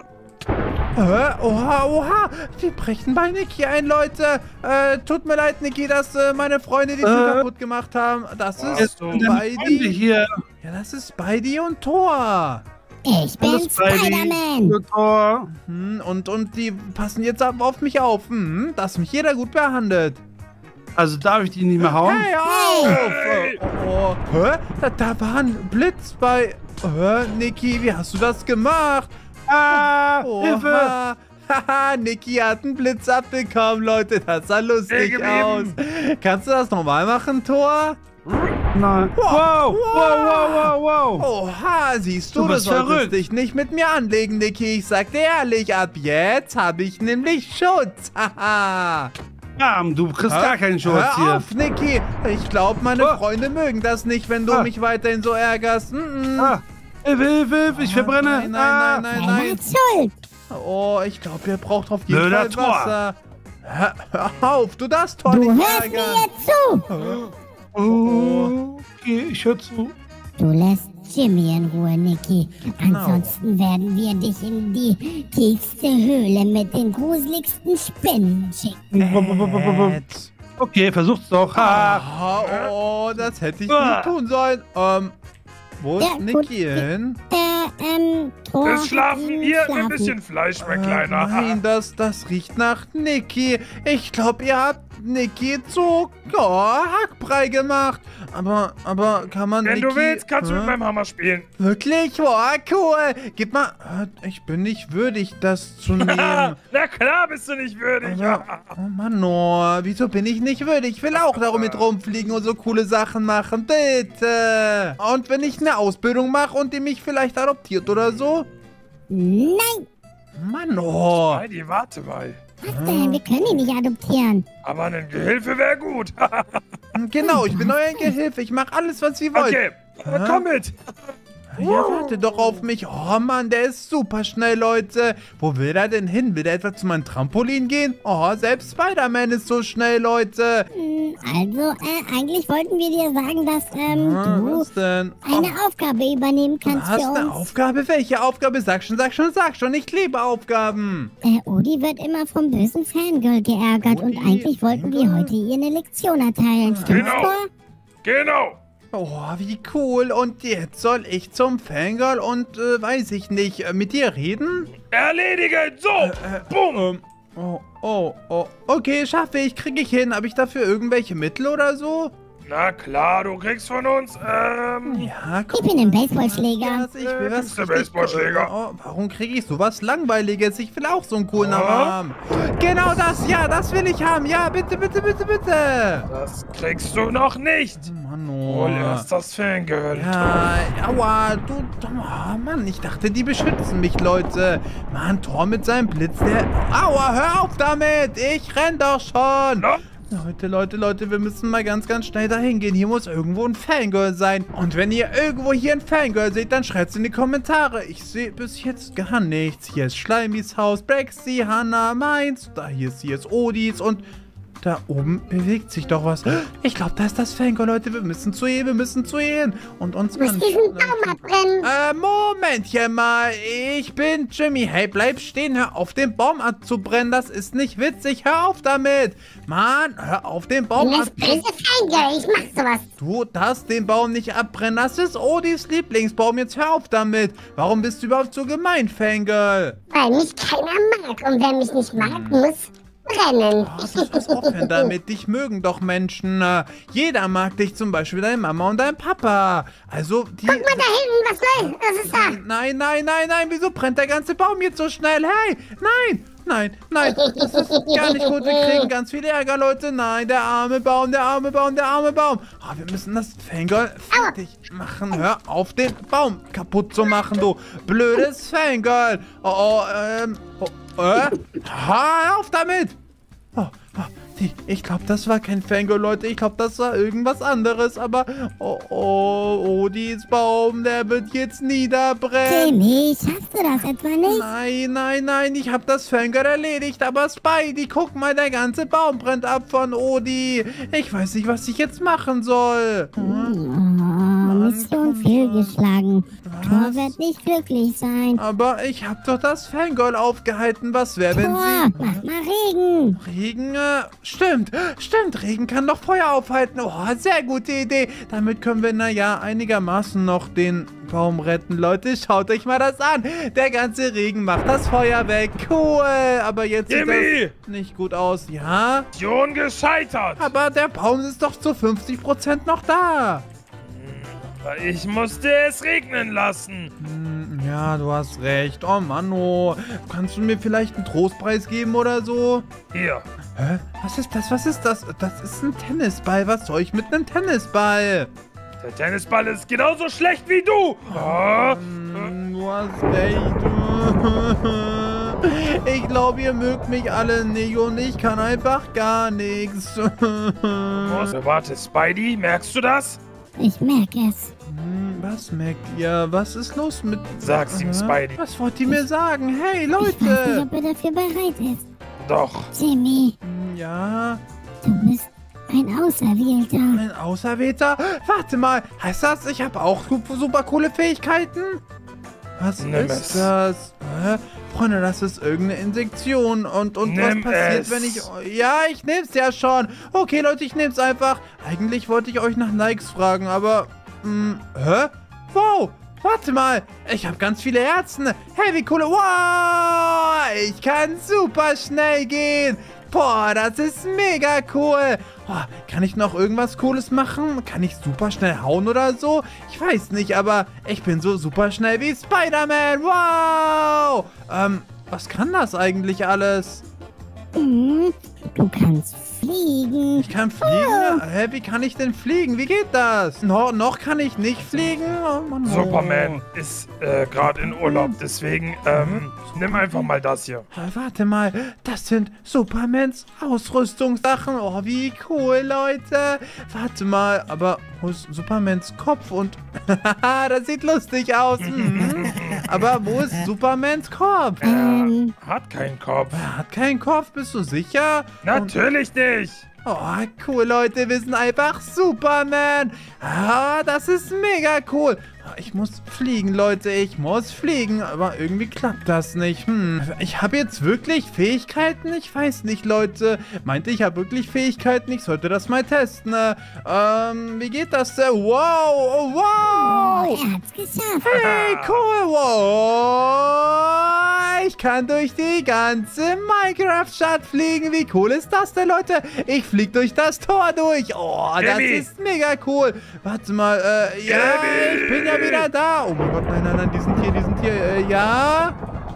Hä? Oha, oha. Wir brechen bei Niki ein, Leute. Äh, tut mir leid, Niki, dass äh, meine Freunde die Tür Äh. kaputt gemacht haben. Das ist Jetzt sind deine Freunde Spidey. hier. Ja, das ist Spidey und Thor. Ich bin Hallo, Spidey. Spider-Man. Hallo, Thor. Hm, und, und die passen jetzt ab auf mich auf. Hm, dass mich jeder gut behandelt. Also darf ich die nicht mehr hauen? Hey, auf! Hey. Oh, oh. Hä? Da, da war ein Blitz bei... Hä, Niki, wie hast du das gemacht? Ah, Hilfe! Oha. Haha, Niki hat einen Blitz abbekommen, Leute. Das sah lustig Weggeblieben. aus. Kannst du das nochmal machen, Thor? Nein. Wow, wow, wow, wow, wow. Oha, siehst du, Du du, bist solltest verrückt. dich nicht mit mir anlegen, Niki. Ich sag dir ehrlich, ab jetzt habe ich nämlich Schutz. Haha. Bam, du kriegst gar keinen Schutz Hör hier. auf, Niki. Ich glaube, meine Oh. Freunde mögen das nicht, wenn du Ah. mich weiterhin so ärgerst. Mm -mm. Ah, Hilfe, Hilfe, Hilfe, ich verbrenne. Nein, nein, ah. nein, nein, Keiner nein. hat Schuld. Oh, ich glaube, ihr braucht auf jeden Blöder Fall Tor. Wasser. Hör, hör auf, du darfst Tor Du nicht hörst mir ärgern. jetzt zu. Oh, okay, ich höre zu. Du lässt Jimmy in Ruhe, Niki. Genau. Ansonsten werden wir dich in die tiefste Höhle mit den gruseligsten Spinnen schicken. Ed. Okay, versucht's doch. Ha. Ah, oh, das hätte ich Ah. nicht tun sollen. Ähm, wo ist Ja, gut. Niki hin? Äh, ähm, Thor Es hat schlafen ihn hier schlafen. ein bisschen Fleisch, mein Äh, Kleiner. Nein, das, das riecht nach Niki. Ich glaube, ihr habt Niki zu oh, Hackbrei gemacht. Aber, aber kann man Wenn Niki... du willst, kannst du Hä? mit meinem Hammer spielen. Wirklich? Oh, cool. Gib mal... Äh, Ich bin nicht würdig, das zu nehmen. Na klar bist du nicht würdig. Aber, oh Mann, oh, wieso bin ich nicht würdig? Ich will auch darum mit rumfliegen und so coole Sachen machen, bitte. Und wenn ich eine Ausbildung mache und die mich vielleicht adoptiert oder so? Nein, Mann, oh. Heidi, warte mal. was denn? Wir können ihn nicht adoptieren. Aber ein Gehilfe wäre gut. Genau, ich bin euer Gehilfe. Ich mache alles, was ihr wollt. Okay, dann komm mit. Ja, warte doch auf mich. Oh Mann, der ist super schnell, Leute. Wo will er denn hin? Will der etwa zu meinem Trampolin gehen? Oh, selbst Spider-Man ist so schnell, Leute. Hm, Also, äh, eigentlich wollten wir dir sagen, dass, ähm, Ah, du was denn? eine Aufgabe übernehmen Du kannst hast für eine uns. Aufgabe? Welche Aufgabe? Sag schon, sag schon, sag schon. Ich liebe Aufgaben. Äh, Odi wird immer vom bösen Fangirl geärgert und Odi, eigentlich wollten wir Fangirl? heute ihr eine Lektion erteilen. Stimmt's, Genau. Thor? Genau. Oh, wie cool. Und jetzt soll ich zum Fangirl und, äh, weiß ich nicht, äh, mit dir reden? Erledigen. So. Äh, Bumm. Ähm, oh, oh, oh. Okay, schaffe ich. Kriege ich hin. Habe ich dafür irgendwelche Mittel oder so? Na klar, du kriegst von uns, ähm... Ja, komm. Gib ihm einen Baseballschläger. Ich will Äh, was ist der richtig- Baseballschläger. Oh, warum kriege ich sowas Langweiliges? Ich will auch so einen coolen Oh. Hammer haben. Genau das, ja, das will ich haben. Ja, bitte, bitte, bitte, bitte. Das kriegst du noch nicht. Mann, Hol oh. erst das Fangirl. Ja, aua, du, oh Mann, ich dachte, die beschützen mich, Leute. Mann, Thor mit seinem Blitz, der... Aua, hör auf damit, ich renn doch schon. Na? Leute, Leute, Leute, wir müssen mal ganz, ganz schnell dahin gehen. Hier muss irgendwo ein Fangirl sein. Und wenn ihr irgendwo hier ein Fangirl seht, dann schreibt es in die Kommentare. Ich sehe bis jetzt gar nichts. Hier ist Schleimys Haus, Brexy, Hannah, meins. Da hier ist, hier ist Odis und... Da oben bewegt sich doch was. Ich glaube, da ist das Fangirl, Leute. Wir müssen zu ihr, wir müssen zu ihr. Und uns Muss diesen Baum abbrennen. Äh, Momentchen mal. Ich bin Jimmy. Hey, bleib stehen. Hör auf, den Baum anzubrennen. Das ist nicht witzig. Hör auf damit. Mann, hör auf, den Baum Das anzubrennen. böse Fangirl, ich mach sowas. Du darfst den Baum nicht abbrennen. Das ist Odis Lieblingsbaum. Jetzt hör auf damit. Warum bist du überhaupt so gemein, Fangirl? Weil mich keiner mag und wer mich nicht mag, muss brennen. Oh, das ist offen damit. Dich mögen doch Menschen. Äh, Jeder mag dich, zum Beispiel deine Mama und dein Papa. Also, die... Guck mal da hinten, was soll? Was ist da? Nein, nein, nein, nein. Wieso brennt der ganze Baum jetzt so schnell? Hey, nein, nein, nein. Das ist gar nicht gut. Wir kriegen ganz viel Ärger, Leute. Nein, der arme Baum, der arme Baum, der arme Baum. Oh, wir müssen das Fangirl fertig machen. Hör auf, den Baum kaputt zu machen, du blödes Fangirl. Oh, oh, ähm... Oh, äh? Hör auf damit. Oh, oh, die, ich glaube, das war kein Fangirl, Leute. Ich glaube, das war irgendwas anderes. Aber, oh, oh, Odis Baum, der wird jetzt niederbrennen. Timmy, schaffst du das etwa nicht? Nein, nein, nein, ich habe das Fangirl erledigt. Aber Spidey, guck mal, der ganze Baum brennt ab von Odi. Ich weiß nicht, was ich jetzt machen soll. Oh, Mission fehlgeschlagen. Thor wird nicht glücklich sein. Aber ich habe doch das Fangirl aufgehalten. Was wäre, wenn Thor, sie... mach mal Regen. Regen, äh, stimmt, stimmt, Regen kann doch Feuer aufhalten. Oh, sehr gute Idee. Damit können wir, naja, einigermaßen noch den Baum retten. Leute, schaut euch mal das an. Der ganze Regen macht das Feuer weg. Cool, aber jetzt sieht Jimmy! das nicht gut aus. Ja, Mission gescheitert. aber der Baum ist doch zu fünfzig Prozent noch da. Ich musste es regnen lassen. Hm, ja, du hast recht. Oh, Manno. Kannst du mir vielleicht einen Trostpreis geben oder so? Hier. Hä? Was ist das? Was ist das? Das ist ein Tennisball. Was soll ich mit einem Tennisball? Der Tennisball ist genauso schlecht wie du. Ah, Hm, du hast recht. Ich glaube, ihr mögt mich alle nicht und ich kann einfach gar nichts. was? Warte, Spidey, merkst du das? Ich merke es. Hm, was merkt ihr? Was ist los mit... Sag's ihm, Äh, Spidey. Was wollt ihr mir sagen? Hey, Ich weiß nicht, Leute! ob er dafür bereit ist. Doch. Jimmy, Hm, Ja, du bist ein Auserwählter. ein Auserwählter? Warte mal, heißt das, ich habe auch su- super coole Fähigkeiten? Was Nimm ist es. das? Hä? Freunde, das ist irgendeine Insektion. Und, und was Nimm passiert, es. wenn ich... Ja, ich nehm's ja schon. Okay, Leute, ich nehm's einfach. Eigentlich wollte ich euch nach Likes fragen, aber... Mh, hä? Wow, warte mal. Ich habe ganz viele Herzen. Hey, wie cool. Wow, ich kann super schnell gehen. Boah, das ist mega cool. Oh, kann ich noch irgendwas Cooles machen? Kann ich super schnell hauen oder so? Ich weiß nicht, aber ich bin so super schnell wie Spider-Man. Wow. Ähm, was kann das eigentlich alles? Mhm. Du kannst fliegen. Ich kann fliegen? Hä, wie kann ich denn fliegen? Wie geht das? No, noch kann ich nicht fliegen? Oh, Mann. Superman ist äh, gerade in Urlaub, deswegen ähm, nimm einfach mal das hier. Oh, warte mal, das sind Supermans Ausrüstungssachen. Oh, wie cool, Leute. Warte mal, aber wo ist Supermans Kopf? Und das sieht lustig aus. Mhm. Aber wo ist Supermans Kopf? Ähm, Hat keinen Kopf. Er hat keinen Kopf, bist du sicher? Natürlich nicht. Oh, cool, Leute, wir sind einfach Superman. Ah, das ist mega cool. Ich muss fliegen, Leute, ich muss fliegen. Aber irgendwie klappt das nicht. Hm, ich habe jetzt wirklich Fähigkeiten? Ich weiß nicht, Leute. Meinte, ich habe wirklich Fähigkeiten? Ich sollte das mal testen. Äh, Ähm, wie geht das denn? Wow, oh, wow. er hat's geschafft. Hey, cool, wow. Ich kann durch die ganze Minecraft-Stadt fliegen. Wie cool ist das denn, Leute? Ich fliege durch das Tor durch. Oh, das Jimmy. ist mega cool. Warte mal, äh, ja, Jimmy. ich bin ja wieder da. Oh mein Gott, nein, nein, nein, die sind hier, die sind hier. Äh, ja?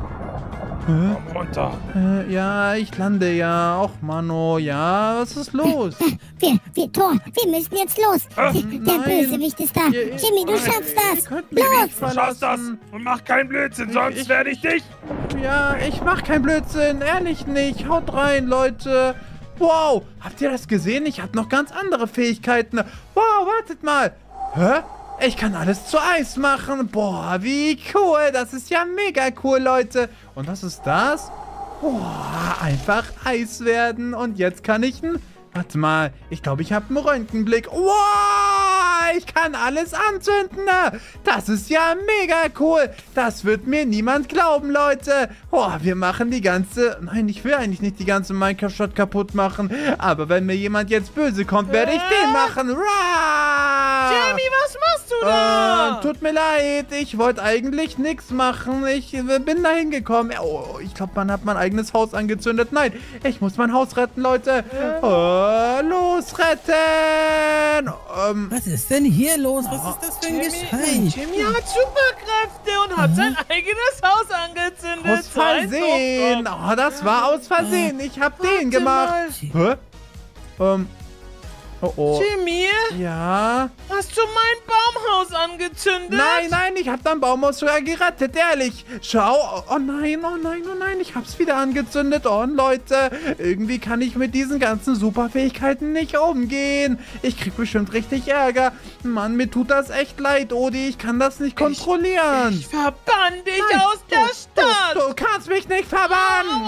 Hä? Komm runter. Äh, ja, ich lande ja. Och, Mano, ja, was ist los? Wir, wir, Tor, wir müssen jetzt los. Ah, Der nein. Bösewicht ist da. Ihr- Jimmy, du Ihr schaffst das. könnt mich Los. nicht Du schaffst das verlassen. und mach keinen Blödsinn, sonst ich- werde ich dich. Ja, ich mach keinen Blödsinn, ehrlich nicht. Haut rein, Leute. Wow, habt ihr das gesehen? Ich habe noch ganz andere Fähigkeiten. Wow, wartet mal. Hä? Ich kann alles zu Eis machen. Boah, wie cool. Das ist ja mega cool, Leute. Und was ist das? Boah, einfach Eis werden. Und jetzt kann ich ein... Warte mal, ich glaube, ich habe einen Röntgenblick. Wow, ich kann alles anzünden. Das ist ja mega cool. Das wird mir niemand glauben, Leute. Boah, wir machen die ganze... Nein, ich will eigentlich nicht die ganze Minecraft-Stadt kaputt machen. Aber wenn mir jemand jetzt böse kommt, werde ich den machen. Rah! Jamie, was machst du da? Äh, tut mir leid, ich wollte eigentlich nichts machen. Ich äh, bin da hingekommen. Oh, ich glaube, man hat mein eigenes Haus angezündet. Nein, ich muss mein Haus retten, Leute. Äh, los, retten! Ähm, Was ist denn hier los? Was ist das für ein Geschrei? Jimmy hat Superkräfte und hat sein eigenes Haus angezündet. aus Versehen. Oh, das war aus Versehen. Ich habe den gemacht. Hä? Ähm, oh, oh. Jimmy, Ja. hast du mein Baumhaus angezündet? Nein, nein, ich habe dein Baumhaus sogar gerettet, ehrlich. Schau, oh nein, oh nein, oh nein, ich hab's wieder angezündet. Oh, Leute, irgendwie kann ich mit diesen ganzen Superfähigkeiten nicht umgehen. Ich krieg bestimmt richtig Ärger. Mann, mir tut das echt leid, Odi, ich kann das nicht kontrollieren. Ich verbann dich Nein, aus der du, Stadt. Du, du kannst mich nicht verbannen.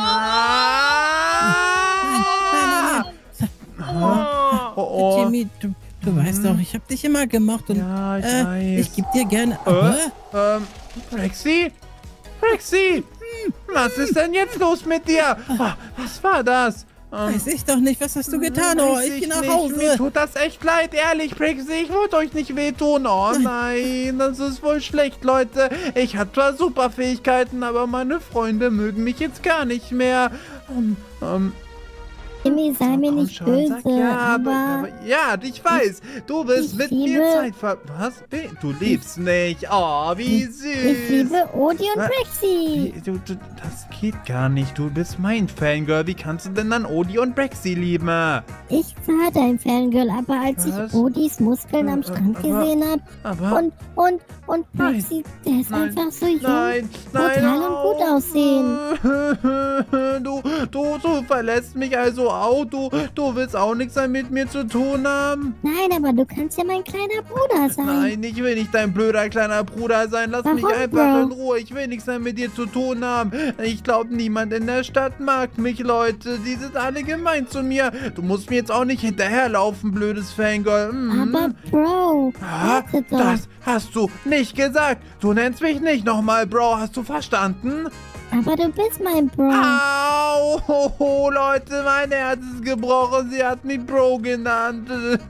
Ah. Oh. Oh, oh. Jimmy, du, du weißt doch, ich hab dich immer gemocht und Ja, ich äh, weiß. ich geb dir gerne... Äh, Hä? ähm, Rexy? Rexy? Was ist denn jetzt los mit dir? Oh, was war das? Ähm, Weiß ich doch nicht, was hast du getan? Oh, weiß ich geh nach nicht. Hause. Mir tut das echt leid, ehrlich, Rexy. Ich wollte euch nicht wehtun. Oh nein, das ist wohl schlecht, Leute. Ich hatte zwar super Fähigkeiten, aber meine Freunde mögen mich jetzt gar nicht mehr. Ähm, ähm, Jimmy, sei mir komm nicht schon, böse, sag ja, aber... aber, ja, ich weiß. Du bist ich mit mir liebe- Zeit ver... Was? Du liebst nicht. Oh, wie süß. Ich liebe Odi und Was? Rexy. Du, du, das geht gar nicht. Du bist mein Fangirl. Wie kannst du denn dann Odi und Rexy lieben? Ich war dein Fangirl, aber als Was? ich Odis Muskeln am Äh, Strand aber- gesehen habe Aber... und, und, und Nein. Rexy, der ist Nein. einfach so jung, Nein, nein. brutal und gut aussehen. Du, du, du verlässt mich also auch, du, du willst auch nichts mehr mit mir zu tun haben? Nein, aber du kannst ja mein kleiner Bruder sein. Nein, ich will nicht dein blöder kleiner Bruder sein. Lass Warum, mich einfach Bro? in Ruhe. Ich will nichts mehr mit dir zu tun haben. Ich glaube, niemand in der Stadt mag mich, Leute. Die sind alle gemein zu mir. Du musst mir jetzt auch nicht hinterherlaufen, blödes Fangirl. Mhm. Aber Bro, Ah, warte doch. das hast du nicht gesagt. Du nennst mich nicht nochmal, Bro. Hast du verstanden? Aber du bist mein Bro. Au, ho, ho, Leute, mein Herz ist gebrochen. Sie hat mich Bro genannt.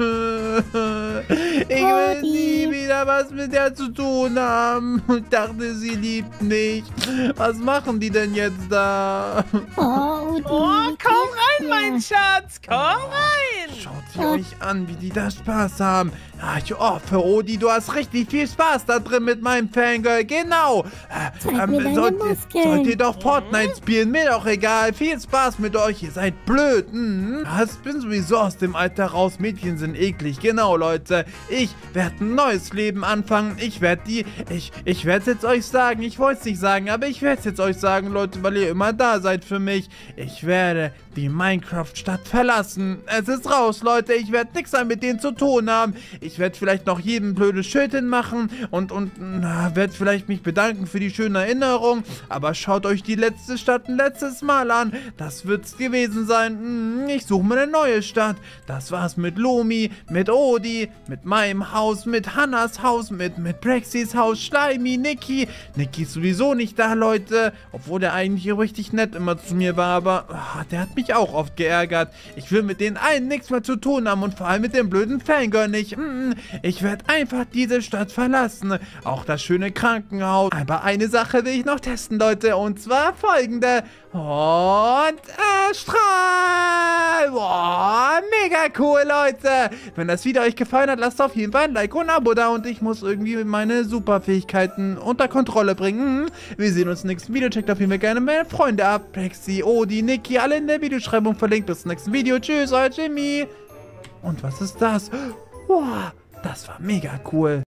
Ich will nie wieder was mit der zu tun haben. Ich dachte, sie liebt mich. Was machen die denn jetzt da? Oh, Udi, Oh, wie komm geht's rein, dir? mein Schatz, komm rein. Schaut sie euch an, wie die da Spaß haben. Ja, ich hoffe, Odi, du hast richtig viel Spaß da drin mit meinem Fangirl. Genau. Zeig mir deine sollt, ihr, Muskeln. sollt ihr doch Fortnite spielen? Mir doch egal. Viel Spaß mit euch. Ihr seid blöd. Mhm. Ich bin sowieso aus dem Alter raus. Mädchen sind eklig. Genau, Leute. Ich werde ein neues Leben anfangen. Ich werde die... Ich, ich werde es jetzt euch sagen. Ich wollte es nicht sagen, aber ich werde es jetzt euch sagen, Leute, weil ihr immer da seid für mich. Ich werde die Minecraft-Stadt verlassen. Es ist raus, Leute. Ich werde nichts mehr mit denen zu tun haben. Ich werde vielleicht noch jedem blödes Schild hinmachen und, und werde vielleicht mich bedanken für die schöne Erinnerung. Aber schaut euch die letzte Stadt ein letztes Mal an. Das wird's gewesen sein. Ich suche mir eine neue Stadt. Das war's mit Lomi, mit Odi, mit meinem Haus, mit Hannas Haus, mit, mit Brexys Haus, Schleimi, Niki. Niki ist sowieso nicht da, Leute. Obwohl der eigentlich richtig nett immer zu mir war, aber oh, der hat mich auch oft geärgert. Ich will mit den allen nichts mehr zu tun haben und vor allem mit dem blöden Fangirl nicht. Ich werde einfach diese Stadt verlassen. Auch das schöne Krankenhaus. Aber eine Sache will ich noch testen, Leute. Und zwar folgende. Und äh, Strahl. Boah, mega cool, Leute. Wenn das Video euch gefallen hat, lasst auf jeden Fall ein Like und ein Abo da. Und ich muss irgendwie meine Superfähigkeiten unter Kontrolle bringen. Wir sehen uns im nächsten Video. Checkt auf jeden Fall gerne meine Freunde ab. Plexi, Odi, Niki, alle in der Videobeschreibung verlinkt. Bis zum nächsten Video. Tschüss, euer Jimmy. Und was ist das? Wow, das war mega cool.